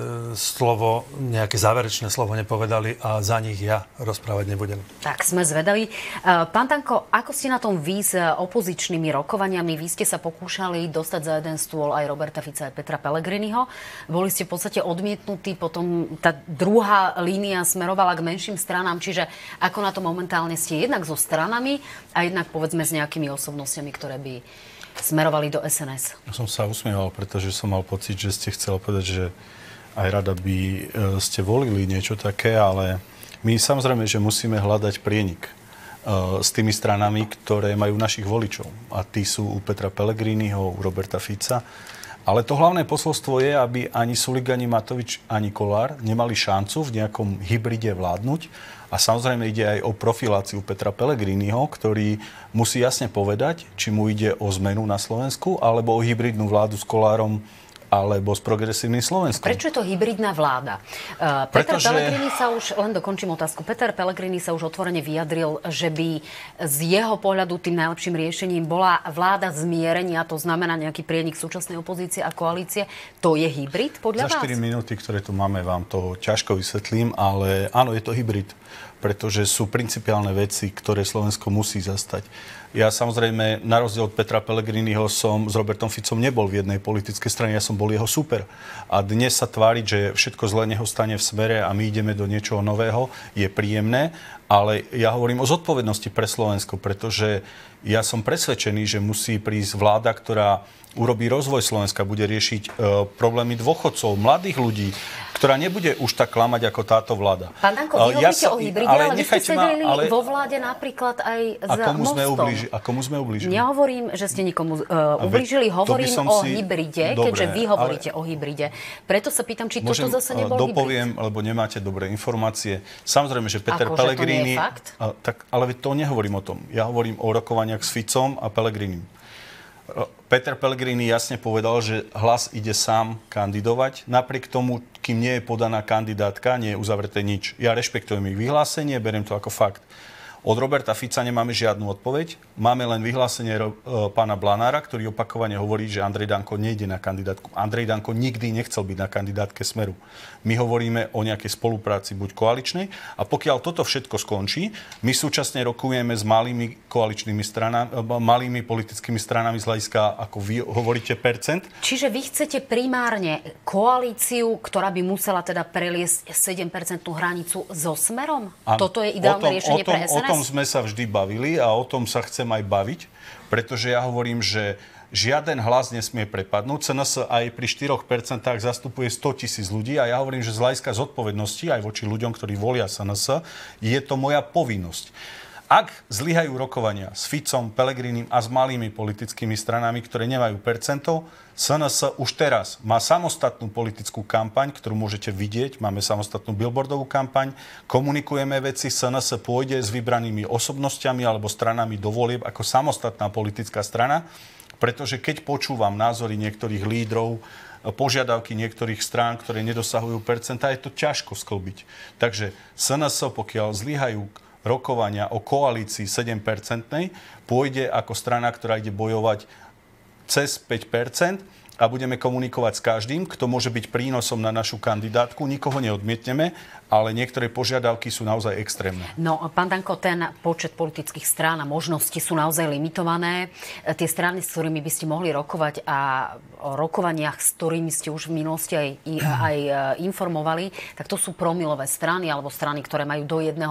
nejaké záverečné slovo nepovedali a za nich ja rozprávať nebudem. Tak, sme zvedaví. Pán Tanko, ako ste na tom vy s opozičnými rokovaniami? Vy ste sa pokúšali dostať za jeden stôl aj Roberta Fica, aj Petra Pellegriniho. Boli ste v podstate odmietnutí, potom tá druhá línia smerovala k menším stranám, čiže ako na to momentálne ste jednak so stranami a jednak povedzme s nejakými osobnostiami, ktoré by smerovali do SNS. Ja som sa usmieval, pretože som mal pocit, že ste chceli povedať, že aj rada by ste volili niečo také, ale my samozrejme, že musíme hľadať prienik s tými stranami, ktoré majú našich voličov. A tí sú u Petra Pellegriniho, u Roberta Fica. Ale to hlavné posolstvo je, aby ani Sulik, ani Matovič, ani Kollár nemali šancu v nejakom hybride vládnuť. A samozrejme ide aj o profiláciu Petra Pellegriniho, ktorý musí jasne povedať, či mu ide o zmenu na Slovensku, alebo o hybridnú vládu s Kollárom, alebo s progresívnym Slovenskom. Prečo je to hybridná vláda? Peter Pellegrini sa už, len dokončím otázku, Peter Pellegrini sa už otvorene vyjadril, že by z jeho pohľadu tým najlepším riešením bola vláda zmierenia, to znamená nejaký prienik súčasnej opozície a koalície. To je hybrid podľa vás? Za 4 minúty, ktoré tu máme, vám to ťažko vysvetlím, ale áno, je to hybrid, pretože sú principiálne veci, ktoré Slovensko musí zastať. Ja samozrejme, na rozdiel od Petra Pellegriniho som s Robertom Ficom nebol v jednej politickej strane, ja som bol jeho super. A dnes sa tváriť, že všetko zlé neho stane v Smere a my ideme do niečoho nového, je príjemné, ale ja hovorím o zodpovednosti pre Slovensko, pretože ja som presvedčený, že musí prísť vláda, ktorá urobí rozvoj Slovenska, bude riešiť problémy dôchodcov, mladých ľudí, ktorá nebude už tak klamať ako táto vláda. Pán Danko, vy hovoríte o hybride, ale vy ste sedeli vo vláde napríklad aj s Mostom. A komu sme ublížili? Nehovorím, že ste nikomu ublížili, hovorím o hybride, keďže vy hovoríte o hybride. Preto sa pýtam, či toto zase nebol hybrid. Dopoviem, lebo nemáte dobré informácie. Samozrejme, že Peter Pellegrini... Ale to nehovorím o tom. Ja hovorím o rokovaniach s Ficom a Pellegrinim. Peter Pellegrini jasne povedal, že Hlas ide sám kandidovať. Napriek tomu, kým nie je podaná kandidátka, nie je uzavreté nič. Ja rešpektujem ich vyhlásenie, beriem to ako fakt. Od Roberta Fica nemáme žiadnu odpoveď. Máme len vyhlásenie pána Blanára, ktorý opakovane hovorí, že Andrej Danko nejde na kandidátku. Andrej Danko nikdy nechcel byť na kandidátke Smeru. My hovoríme o nejakej spolupráci buď koaličnej a pokiaľ toto všetko skončí, my súčasne rokujeme s malými koaličnými stranami, malými politickými stranami z hľadiska, ako vy hovoríte, percent. Čiže vy chcete primárne koalíciu, ktorá by musela teda preliesť 7% hranicu so Smerom? Toto je ideálne riešenie pre SNS? O tom sme sa vždy bavili a o tom sa chcem aj baviť, pretože ja hovorím, že žiaden hlas nesmie prepadnúť. SNS aj pri 4% zastupuje 100 000 ľudí a ja hovorím, že z hľadiska zodpovednosti aj voči ľuďom, ktorí volia SNS, je to moja povinnosť. Ak zlyhajú rokovania s Ficom, Pellegrinim a s malými politickými stranami, ktoré nemajú percento, SNS už teraz má samostatnú politickú kampaň, ktorú môžete vidieť. Máme samostatnú billboardovú kampaň, komunikujeme veci, SNS pôjde s vybranými osobnostiami alebo stranami do volieb ako samostatná politická strana, pretože keď počúvam názory niektorých lídrov, požiadavky niektorých strán, ktoré nedosahujú percentá, je to ťažko sklbiť. Takže SNS, pokiaľ zlyhajú rokovania o koalícii 7%, pôjde ako strana, ktorá ide bojovať cez 5% a budeme komunikovať s každým, kto môže byť prínosom na našu kandidátku. Nikoho neodmietneme, ale niektoré požiadavky sú naozaj extrémne. No, pán Danko, ten počet politických strán a možnosti sú naozaj limitované. Tie strany, s ktorými by ste mohli rokovať a o rokovaniach, s ktorými ste už v minulosti aj informovali, tak to sú promilové strany alebo strany, ktoré majú do 1%.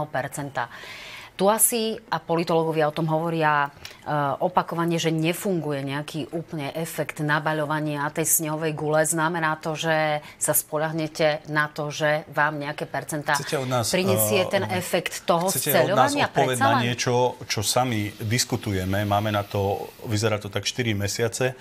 Tu asi, a politológovia o tom hovoria opakovane, že nefunguje nejaký úplne efekt nabaľovania tej snehovej gule. Znamená to, že sa spoľahnete na to, že vám nejaké percentá prinesie ten efekt toho sceľovania? Chcete od nás odpoveď na niečo, čo sami diskutujeme. Máme na to, vyzerá to tak 4 mesiace.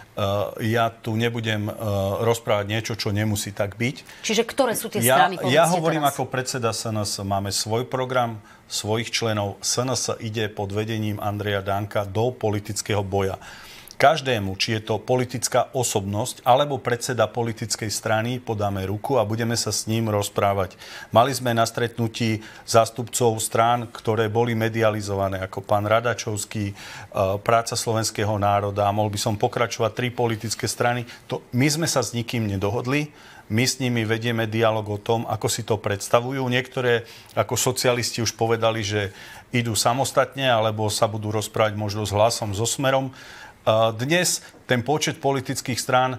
Ja tu nebudem rozprávať niečo, čo nemusí tak byť. Čiže ktoré sú tie strany? Ja hovorím teraz ako predseda SNS. Máme svoj program, svojich členov. SNS ide pod vedením Andreja Danka do politického boja. Každému, či je to politická osobnosť alebo predseda politickej strany, podáme ruku a budeme sa s ním rozprávať. Mali sme na stretnutí zástupcov strán, ktoré boli medializované, ako pán Radačovský, Práca slovenského národa, a mohol by som pokračovať 3 politické strany. My sme sa s nikým nedohodli. My s nimi vedieme dialog o tom, ako si to predstavujú. Niektoré, ako socialisti, už povedali, že idú samostatne alebo sa budú rozprávať možno s Hlasom, so Smerom. Dnes ten počet politických strán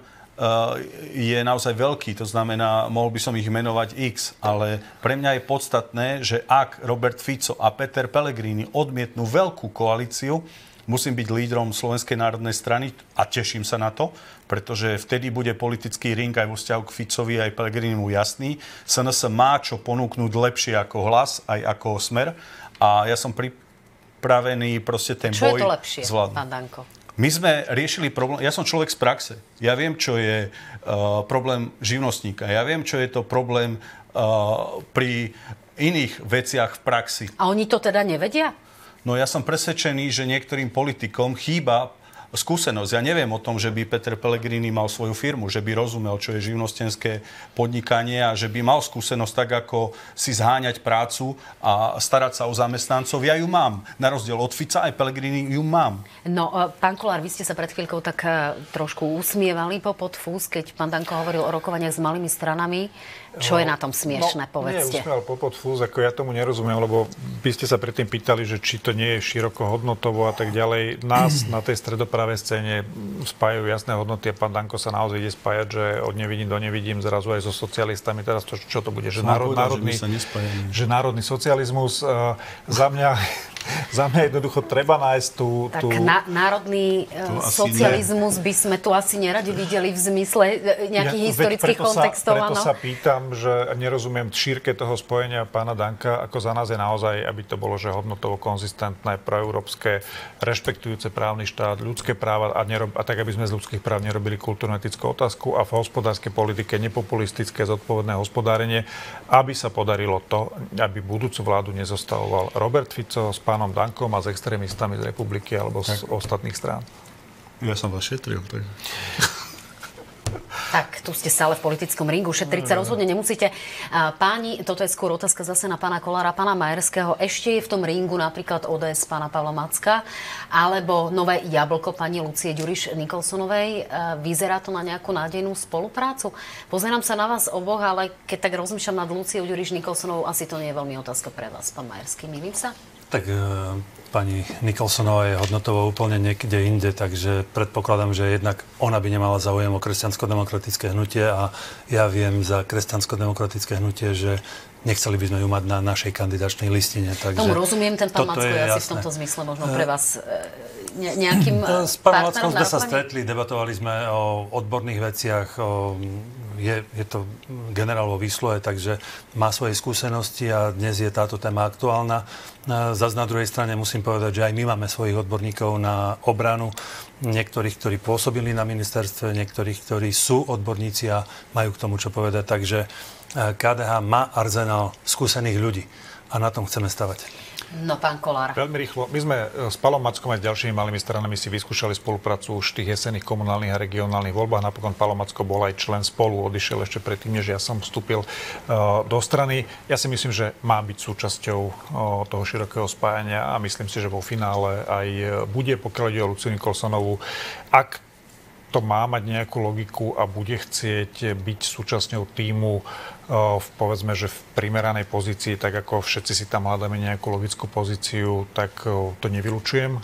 je naozaj veľký, to znamená, mohol by som ich menovať X, ale pre mňa je podstatné, že ak Robert Fico a Peter Pellegrini odmietnú veľkú koalíciu, musím byť lídrom Slovenskej národnej strany a teším sa na to, pretože vtedy bude politický ring aj vo vzťahu k Ficovi aj Pellegrinimu jasný. SNS má čo ponúknuť lepšie ako Hlas, aj ako Smer, a ja som pripravený proste ten boj zvládnuť. Čo je to lepšie, pán Danko? My sme riešili problém, ja som človek z praxe. Ja viem, čo je problém živnostníka. Ja viem, čo je to problém pri iných veciach v praxi. A oni to teda nevedia? No ja som presvedčený, že niektorým politikom chýba skúsenosť. Ja neviem o tom, že by Peter Pellegrini mal svoju firmu, že by rozumel, čo je živnostenské podnikanie a že by mal skúsenosť tak, ako si zháňať prácu a starať sa o zamestnancov. Ja ju mám. Na rozdiel od Fica aj Pellegrini ju mám. No, pán Kollár, vy ste sa pred chvíľkou tak trošku usmievali popod fús, keď pán Danko hovoril o rokovaniach s malými stranami. Čo je na tom smiešné, povedzte? Nie, usmial popod fús, ako ja tomu nerozumiem, lebo by ste sa predtým pýtali, že či to nie je široko hodnotovo a tak ďalej. Nás na tej stredopravej scéne spájajú jasné hodnoty a pán Danko sa naozaj ide spájať, že od nevidím do nevidím, zrazu aj so socialistami. Teraz to, čo to bude? Že národný socializmus. Za mňa jednoducho treba nájsť tú... Tak národný socializmus by sme tu asi neradi videli v zmysle nejakých historických kontextov. Preto sa pýtam, že nerozumiem šírke toho spojenia pána Danka, ako za nás je naozaj, aby to bolo, že hodnotovo konzistentné, proeurópske, rešpektujúce právny štát, ľudské práva a tak, aby sme z ľudských práv nerobili kultúrno-etickú otázku a v hospodárskej politike nepopulistické zodpovedné hospodárenie, aby sa podarilo to, aby budúcu vládu nezostavoval Robert Fico s pánom Dankom a s extrémistami z republiky alebo z ostatných strán. Ja som vás šetril, tak... Tak, tu ste stále v politickom ringu, šetriť sa rozhodne nemusíte. Páni, toto je skôr otázka zase na pána Kollára, pána Majerského. Ešte je v tom ringu napríklad ODS pána Pavla Macka, alebo nové jablko pani Lucie Ďuriš-Nikolsonovej. Vyzerá to na nejakú nádejnú spoluprácu? Pozerám sa na vás oboch, ale keď tak rozmýšľam nad Luciou Ďuriš-Nikolsonovou, asi to nie je veľmi otázka pre vás, pán Majerský. Mýlim sa? Tak pani Nikolsonová je hodnotovo úplne niekde inde, takže predpokladám, že jednak ona by nemala záujem o kresťansko-demokratické hnutie a ja viem za kresťansko-demokratické hnutie, že nechceli by sme ju mať na našej kandidačnej listine. Takže tomu rozumiem, ten pán Macko je asi v tomto zmysle možno pre vás nejakým s pánom Mackom sme sa stretli, debatovali sme o odborných veciach, je to generál vo výsluhe, takže má svoje skúsenosti a dnes je táto téma aktuálna. Zas na druhej strane musím povedať, že aj my máme svojich odborníkov na obranu, niektorých, ktorí pôsobili na ministerstve, niektorých, ktorí sú odborníci a majú k tomu čo povedať. Takže KDH má arzenál skúsených ľudí a na tom chceme stavať. No, pán Kollár. Veľmi rýchlo. My sme s Pavlom Mackom aj s ďalšími malými stranami si vyskúšali spoluprácu už v tých jesenných komunálnych a regionálnych voľbách. Napokon Pavlo Macko bol aj člen Spolu, odišiel ešte predtým, než ja som vstúpil do strany. Ja si myslím, že má byť súčasťou toho širokého spájania a myslím si, že vo finále aj bude, pokiaľ ide o Luciu Nikolsonovú. Ak to má mať nejakú logiku a bude chcieť byť súčasťou tímu povedzme, že v primeranej pozícii, tak ako všetci si tam hľadáme nejakú logickú pozíciu, tak to nevylučujem.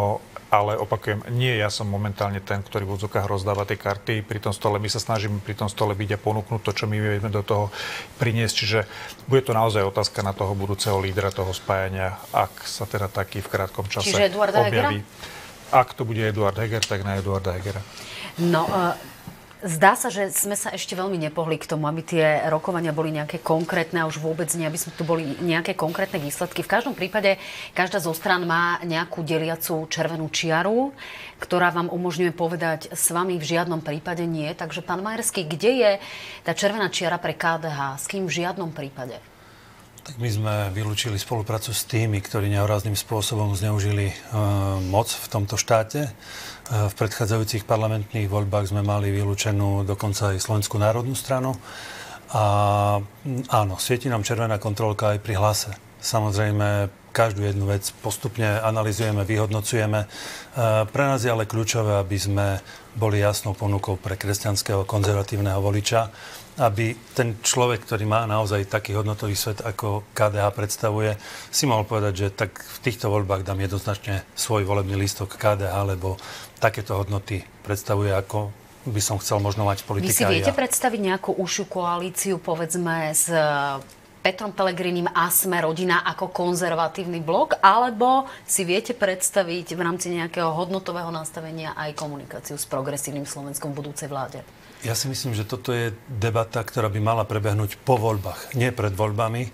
Ale opakujem, nie ja som momentálne ten, ktorý v odzokách rozdáva tie karty pri tom stole. My sa snažíme pri tom stole byť a ponúknuť to, čo my vieme do toho priniesť. Čiže bude to naozaj otázka na toho budúceho lídra toho spájania, ak sa teda taký v krátkom čase Čiže Eduarda objaví. Hegera? Ak to bude Eduard Heger, tak na Eduarda Hegera. No, zdá sa, že sme sa ešte veľmi nepohli k tomu, aby tie rokovania boli nejaké konkrétne a už vôbec nie, aby tu boli nejaké konkrétne výsledky. V každom prípade každá zo strán má nejakú deliacu červenú čiaru, ktorá vám umožňuje povedať s vami v žiadnom prípade nie. Takže pán Majerský, kde je tá červená čiara pre KDH? S kým v žiadnom prípade? Tak my sme vylúčili spoluprácu s tými, ktorí nehorázným spôsobom zneužili moc v tomto štáte. V predchádzajúcich parlamentných voľbách sme mali vylúčenú dokonca aj Slovenskú národnú stranu. A áno, svieti nám červená kontrolka aj pri Hlase. Samozrejme, každú jednu vec postupne analyzujeme, vyhodnocujeme. Pre nás je ale kľúčové, aby sme boli jasnou ponukou pre kresťanského konzervatívneho voliča, aby ten človek, ktorý má naozaj taký hodnotový svet, ako KDH predstavuje, si mohol povedať, že tak v týchto voľbách dám jednoznačne svoj volebný lístok KDH, lebo takéto hodnoty predstavuje, ako by som chcel možno mať politika. Vy si viete predstaviť nejakú užšiu koalíciu, povedzme, s Petrom Pellegrinim a Sme rodina ako konzervatívny blok, alebo si viete predstaviť v rámci nejakého hodnotového nastavenia aj komunikáciu s progresívnym Slovenskom v budúcej vláde? Ja si myslím, že toto je debata, ktorá by mala prebehnúť po voľbách, nie pred voľbami.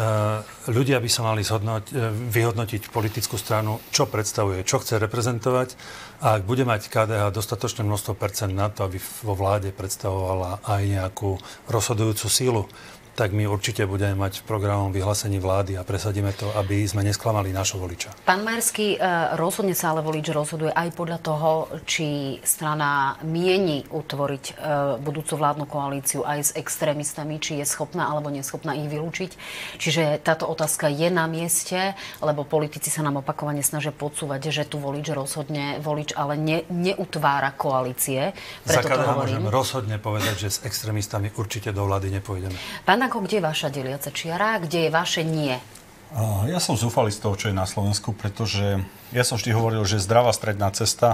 Ľudia by sa mali vyhodnotiť politickú stranu, čo predstavuje, čo chce reprezentovať. A ak bude mať KDH dostatočné množstvo percent na to, aby vo vláde predstavovala aj nejakú rozhodujúcu sílu, tak my určite budeme mať v programovom vyhlásení vlády a presadíme to, aby sme nesklamali nášho voliča. Pán Majerský, rozhodne sa ale volič rozhoduje aj podľa toho, či strana mieni utvoriť budúcu vládnu koalíciu aj s extrémistami, či je schopná alebo neschopná ich vylúčiť. Čiže táto otázka je na mieste, lebo politici sa nám opakovane snažia podsúvať, že tu volič rozhodne, volič ale neutvára koalície. Preto to hovorím. Môžem rozhodne povedať, že s extrémistami určite do vlády nepôjdeme. Danko, kde je vaša deliaca čiara? Kde je vaše nie? Ja som zúfalý z toho, čo je na Slovensku, pretože ja som vždy hovoril, že zdravá stredná cesta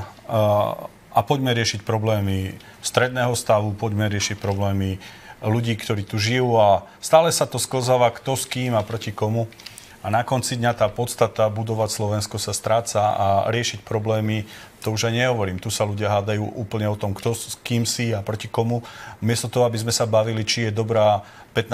a poďme riešiť problémy stredného stavu, poďme riešiť problémy ľudí, ktorí tu žijú a stále sa to sklzáva kto s kým a proti komu. A na konci dňa tá podstata budovať Slovensko sa stráca a riešiť problémy, to už aj nehovorím. Tu sa ľudia hádajú úplne o tom, kto s kým si a proti komu. Miesto toho, aby sme sa bavili, či je dobrá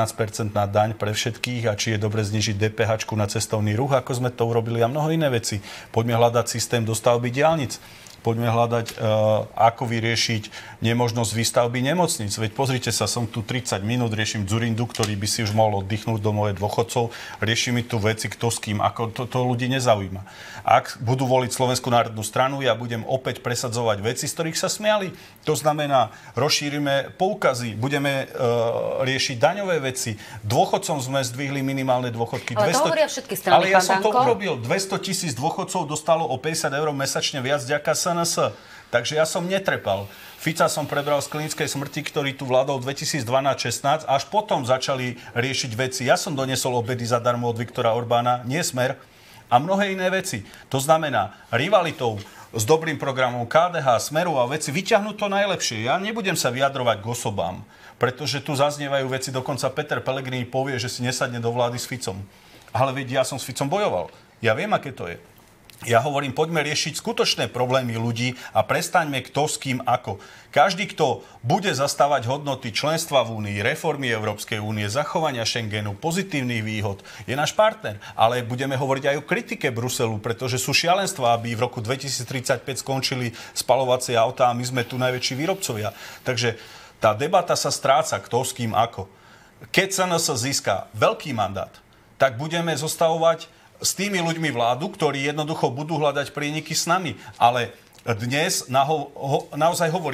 15% daň pre všetkých a či je dobre znižiť DPH na cestovný ruch, ako sme to urobili a mnoho iné veci. Poďme hľadať systém dostavby diaľnic. Poďme hľadať, ako vyriešiť nemožnosť výstavby nemocnic. Veď pozrite sa, som tu 30 minút, riešim Dzurindu, ktorý by si už mohol oddychnúť do moje dôchodcov. Riešim mi tu veci, kto s kým, ako to ľudí nezaujíma. Ak budú voliť Slovenskú národnú stranu, ja budem opäť presadzovať veci, z ktorých sa smiali. To znamená, rozšírime poukazy, budeme riešiť daňové veci. Dôchodcom sme zdvihli minimálne dôchodky. Ale to hovoria všetky strany, ale ja som to urobil. 200 000 dôchodcov dostalo o 50 eur mesačne viac vďaka SNS. Takže ja som netrepal. Fica som prebral z klinickej smrti, ktorý tu vládol 2012-16, až potom začali riešiť veci. Ja som doniesol obedy zadarmo od Viktora Orbána, nie Smer, a mnohé iné veci. To znamená, rivalitou s dobrým programom KDH, Smeru a veci vyťahnuť to najlepšie. Ja nebudem sa vyjadrovať k osobám, pretože tu zaznievajú veci, dokonca Peter Pellegrini povie, že si nesadne do vlády s Ficom. Ale veď ja som s Ficom bojoval. Ja viem, aké to je. Ja hovorím, poďme riešiť skutočné problémy ľudí a prestaňme kto s kým ako. Každý, kto bude zastávať hodnoty členstva v Únii, reformy Európskej únie, zachovania Schengenu, pozitívnych výhod, je náš partner. Ale budeme hovoriť aj o kritike Bruselu, pretože sú šialenstva, aby v roku 2035 skončili spaľovacie autá a my sme tu najväčší výrobcovia. Takže tá debata sa stráca, kto s kým ako. Keď SNS získa veľký mandát, tak budeme zostavovať s tými ľuďmi vládu, ktorí jednoducho budú hľadať prieniky s nami. Ale dnes naozaj hovorím,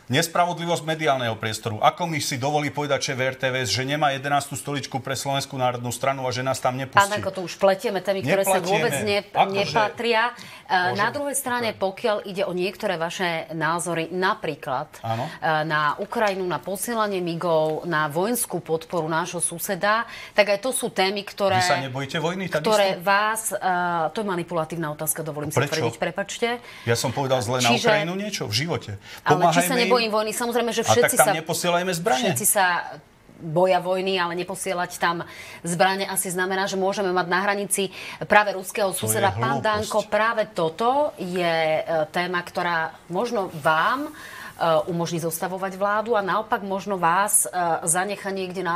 Nespravodlivosť mediálneho priestoru. Ako mi si dovolí povedať šéf RTVS, že nemá 11. stoličku pre Slovenskú národnú stranu a že nás tam nepustí? Pán Danko, tu už pletieme témy, ktoré sa vôbec nepatria. Na druhej strane, pokiaľ ide o niektoré vaše názory, napríklad na Ukrajinu, na posielanie migov, na vojenskú podporu nášho suseda, tak aj to sú témy, ktoré... Vy sa nebojíte vojny? Ktoré vás... To je manipulatívna otázka, dovolím si tvrdiť, prepačte. Ja som povedal zle na Ukrajinu niečo v živote. Ale či sa nebojím vojny, samozrejme, že všetci sa... A tak tam neposielajme zbrane. Všetci sa boja vojny, ale neposielať tam zbrane asi znamená, že môžeme mať na hranici práve ruského suseda. Pán Danko, práve toto je téma, ktorá možno vám umožní zostavovať vládu a naopak možno vás zanecha niekde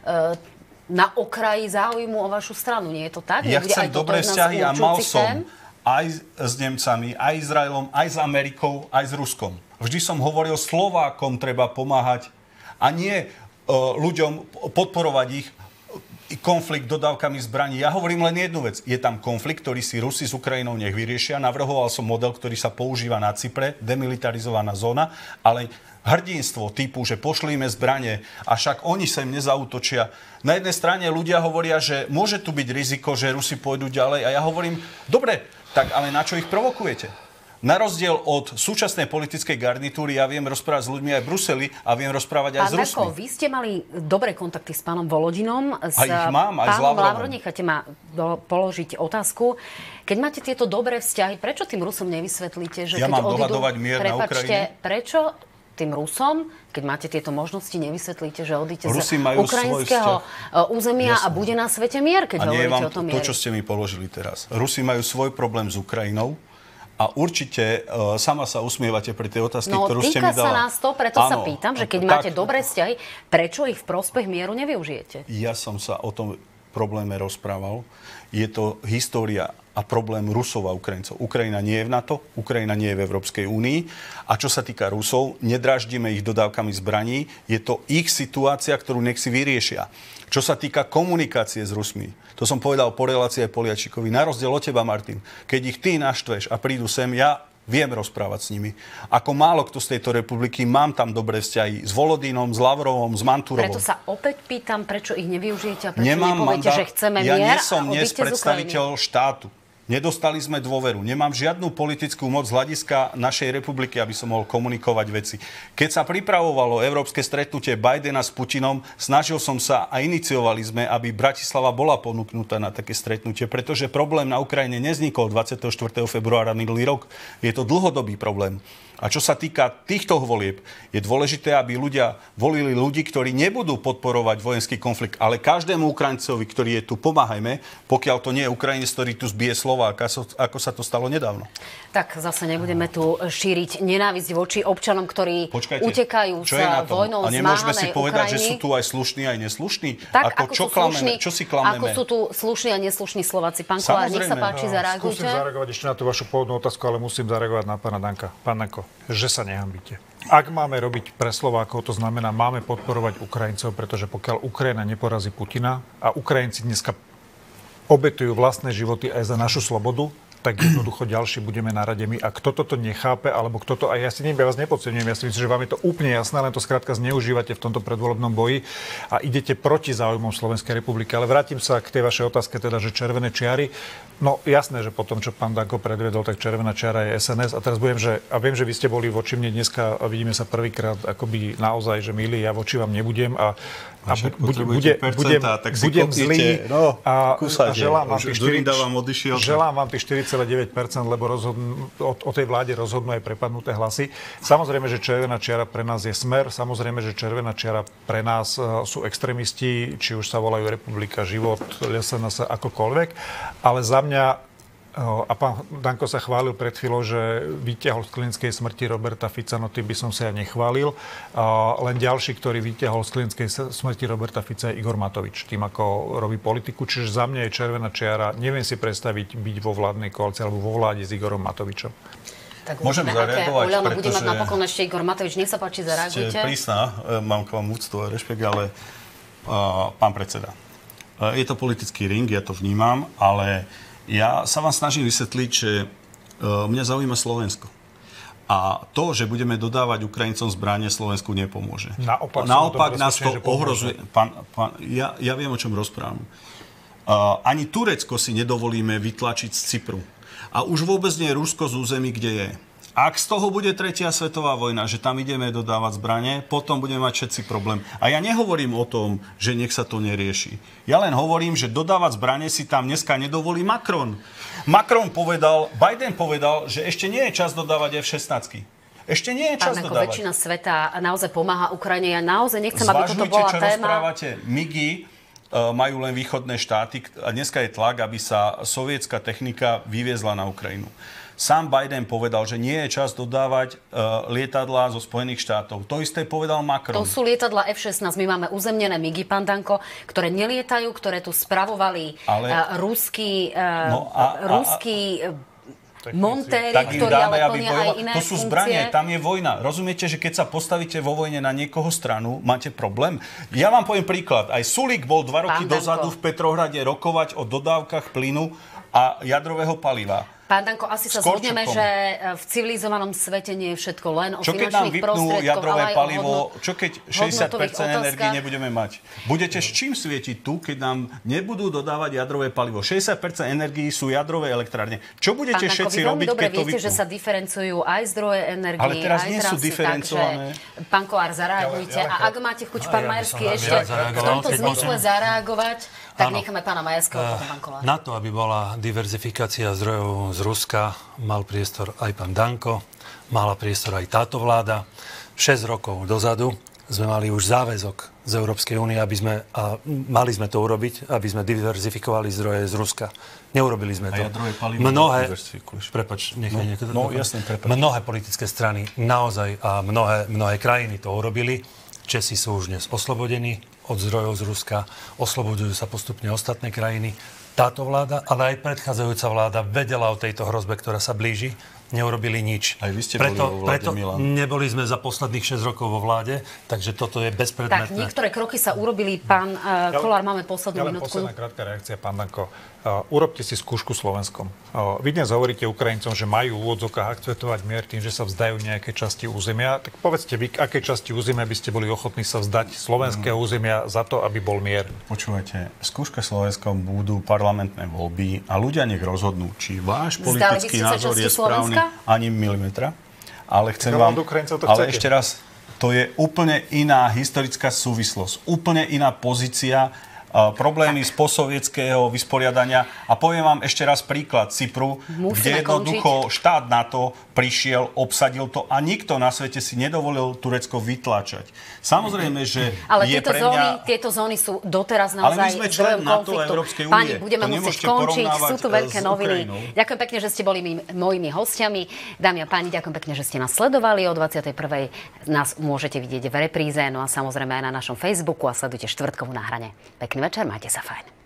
na okraji záujmu o vašu stranu. Nie je to tak? Ja chcem dobré vzťahy a mal som aj s Nemcami, aj Izraelom, aj s Amerikou, aj s Ruskom. Vždy som hovoril, Slovákom treba pomáhať a nie ľuďom podporovať ich konflikt dodávkami zbraní. Ja hovorím len jednu vec. Je tam konflikt, ktorý si Rusi s Ukrajinou nech vyriešia. Navrhoval som model, ktorý sa používa na Cypre, demilitarizovaná zóna, ale hrdinstvo typu, že pošlíme zbranie a však oni sa im nezautočia. Na jednej strane ľudia hovoria, že môže tu byť riziko, že Rusi pôjdu ďalej a ja hovorím, dobre, tak ale na čo ich provokujete? Na rozdiel od súčasnej politickej garnitúry, ja viem rozprávať s ľuďmi aj v Bruseli a viem rozprávať aj s Rusmi. Pán Danko, vy ste mali dobré kontakty s pánom Volodinom, s pánom Lavrovom. Nechajte ma položiť otázku. Keď máte tieto dobré vzťahy, prečo tým Rusom nevysvetlíte, že ja keď mám dohadovať mier na Ukrajine? Prečo tým Rusom, keď máte tieto možnosti, nevysvetlíte, že odíte z ukrajinského územia a bude na svete mier, keď hovoríte o tom mieri? To, čo ste mi položili teraz. Rusi majú svoj problém s Ukrajinou. A určite sama sa usmievate pri tej otázke, ktorú ste mi dala. No, týka sa nás to, preto sa pýtam, že keď máte dobré vzťahy, prečo ich v prospech mieru nevyužijete? Ja som sa o tom probléme rozprával. Je to história a problém Rusov a Ukrajincov. Ukrajina nie je v NATO, Ukrajina nie je v Európskej únii. A čo sa týka Rusov, nedráždime ich dodávkami zbraní. Je to ich situácia, ktorú nech si vyriešia. Čo sa týka komunikácie s Rusmi, to som povedal po relácii aj Poliačikovi. Na rozdiel od teba, Martin, keď ich ty naštveš a prídu sem, ja viem rozprávať s nimi. Ako málo kto z tejto republiky, mám tam dobré vzťahy s Volodinom, s Lavrovom, s Manturovou. Preto sa opäť pýtam, prečo ich nevyužijete a prečo nepoviete, že chceme mier a odíďte z Ukrajiny. Ja nie som dnes predstaviteľ štátu. Nedostali sme dôveru. Nemám žiadnu politickú moc z hľadiska našej republiky, aby som mohol komunikovať veci. Keď sa pripravovalo európske stretnutie Bidena s Putinom, snažil som sa a iniciovali sme, aby Bratislava bola ponúknutá na také stretnutie, pretože problém na Ukrajine nevznikol 24. februára minulý rok. Je to dlhodobý problém. A čo sa týka týchto volieb, je dôležité, aby ľudia volili ľudí, ktorí nebudú podporovať vojenský konflikt, ale každému Ukrajincovi, ktorý je tu, pomáhajme, pokiaľ to nie je Ukrajinec, ktorý tu zbije Slováka, ako sa to stalo nedávno. Tak zase nebudeme tu šíriť nenávisť voči občanom, ktorí utekajú s vojnou zmáhanej Ukrajiny. A nemôžeme si povedať, že sú tu aj slušní, aj neslušní? Tak, ako čo klameme? Čo si klameme? Ako sú tu slušní a neslušní Slováci? Pán Kollár, nech sa páči, zareagujte. Skúsim zareagovať ešte na tú vašu pôvodnú otázku, ale musím zareagovať na pána Danka. Pán Danko, že sa nehambíte. Ak máme robiť pre Slovákov, to znamená, máme podporovať Ukrajincov, pretože pokiaľ Ukrajina neporazí Putina a Ukrajinci dneska obetujú vlastné životy aj za našu slobodu, tak jednoducho ďalší budeme na rade my. A kto toto nechápe, alebo kto to... A ja si vás nepodceňujem, ja si myslím, že vám je to úplne jasné, len to skrátka zneužívate v tomto predvolebnom boji a idete proti záujmom Slovenskej republiky. Ale vrátim sa k tej vašej otázke, teda, že červené čiary. No jasné, že potom, čo pán Danko predvedol, tak červená čiara je SNS. A teraz viem, že vy ste boli voči mne dneska a vidíme sa prvýkrát akoby naozaj, že milí, ja voči vám nebudem a budem zlý a želám vám tých 4,9%, lebo o tej vláde rozhodnú aj prepadnuté hlasy. Samozrejme, že červená čiara pre nás je Smer, samozrejme, že červená čiara pre nás sú extrémisti, či už sa volajú Republika, Život, SNS, akokoľvek, ale za mňa a pán Danko sa chválil pred chvíľou, že vytiahol z klinickej smrti Roberta Fica, no tým by som sa ja nechválil. Len ďalší, ktorý vytiahol z klinickej smrti Roberta Fica je Igor Matovič, tým ako robí politiku. Čiže za mňa je červená čiara. Neviem si predstaviť byť vo vládnej koalícii alebo vo vláde s Igorom Matovičom. Tak môžem zareagovať, pretože... Bude mať napokon ešte Igor Matovič. Nech sa páči, zareagujte. Ste prísna, mám k vám úctu a rešpekt, ale pán predseda, je to politický ring, ja to vnímam, ale ja sa vám snažím vysvetliť, že mňa zaujíma Slovensko. A to, že budeme dodávať Ukrajincom zbranie, Slovensku nepomôže. Naopak nás to ohrozuje. Ja viem, o čom rozprávam. Ani Turecko si nedovolíme vytlačiť z Cypru. A už vôbec nie je Rusko z území, kde je. Ak z toho bude tretia svetová vojna, že tam ideme dodávať zbranie, potom budeme mať všetci problém. A ja nehovorím o tom, že nech sa to nerieši. Ja len hovorím, že dodávať zbranie si tam dneska nedovolí Macron. Biden povedal, že ešte nie je čas dodávať F-16. Ešte nie je čas dodávať. Väčšina sveta naozaj pomáha Ukrajine. Ja naozaj nechcem, aby toto bola čo téma. Rozprávate. MIGI majú len východné štáty a dneska je tlak, aby sa sovietská technika vyviezla na Ukrajinu. Sám Biden povedal, že nie je čas dodávať lietadlá zo Spojených štátov. To isté povedal Macron. To sú lietadlá F-16. My máme uzemnené MIGI, pán Danko, ktoré nelietajú, ktoré tu spravovali ruskí montéri, ktorí ale plnia aj iné To sú zbranie, tam je vojna. Rozumiete, že keď sa postavíte vo vojne na niekoho stranu, máte problém? Ja vám poviem príklad. Aj Sulík bol 2 roky dozadu v Petrohrade rokovať o dodávkach plynu a jadrového paliva. Pán Danko, asi sa zhodneme, že v civilizovanom svete nie je všetko len o finančných prostriedkoch, ale aj palivo, čo keď 60% energii nebudeme mať? Budete s čím svietiť tu, keď nám nebudú dodávať jadrové palivo? 60% energií sú jadrové elektrárne. Čo budete všetci robiť, keď to viete, že sa diferencujú aj zdroje energie, ale teraz aj nie sú diferencované. Takže, pán Kollár, zareagujte. A ak máte chuť, pán Majerský, ešte v tomto zmysle zareagovať, tak necháme pána Majerského, potom pán Kollár. Na to, aby bola diverzifikácia zdrojov z Ruska, mal priestor aj pán Danko, mala priestor aj táto vláda. 6 rokov dozadu sme mali už záväzok z Európskej únie, mali sme to urobiť, aby sme diverzifikovali zdroje z Ruska. Neurobili sme to. Mnohé politické strany naozaj a mnohé krajiny to urobili. Česi sú už dnes oslobodení od zdrojov z Ruska, oslobodujú sa postupne ostatné krajiny. Táto vláda, ale aj predchádzajúca vláda vedela o tejto hrozbe, ktorá sa blíži. Neurobili nič. Aj vy ste boli vo vláde, Milan. Neboli sme za posledných 6 rokov vo vláde, takže toto je bezpredmetné. Tak niektoré kroky sa urobili. Pán Kollár, máme poslednú minútku. Posledná krátka reakcia, pán Danko. Urobte si skúšku Slovenskom. Vy dnes hovoríte Ukrajincom, že majú v úvodzovkách akceptovať mier tým, že sa vzdajú nejaké časti územia. Tak povedzte vy, aké časti územia by ste boli ochotní sa vzdať slovenského územia za to, aby bol mier? Počúvajte, skúška Slovenskom budú parlamentné voľby a ľudia nech rozhodnú, či váš politický názor je správny ani milimetra. Ale chcem vám... Ale ešte raz, to je úplne iná historická súvislosť, úplne iná pozícia, problémy z posovietského vysporiadania. A poviem vám ešte raz príklad Cypru, kde jednoducho štát NATO prišiel, obsadil to a nikto na svete si nedovolil Turecko vytláčať. Samozrejme, že ale je pre mňa... tieto zóny sú doteraz naozaj zdrojom konfliktu. Páni, budeme musieť skončiť, sú tu veľké noviny. Ďakujem pekne, že ste boli mojimi hostiami. Dámy a páni, ďakujem pekne, že ste nás sledovali. O 21. nás môžete vidieť v repríze, no a samozrejme aj na našom Facebooku a sledujte Štvrtkovú na hrane. Pekný večer, majte sa fajn.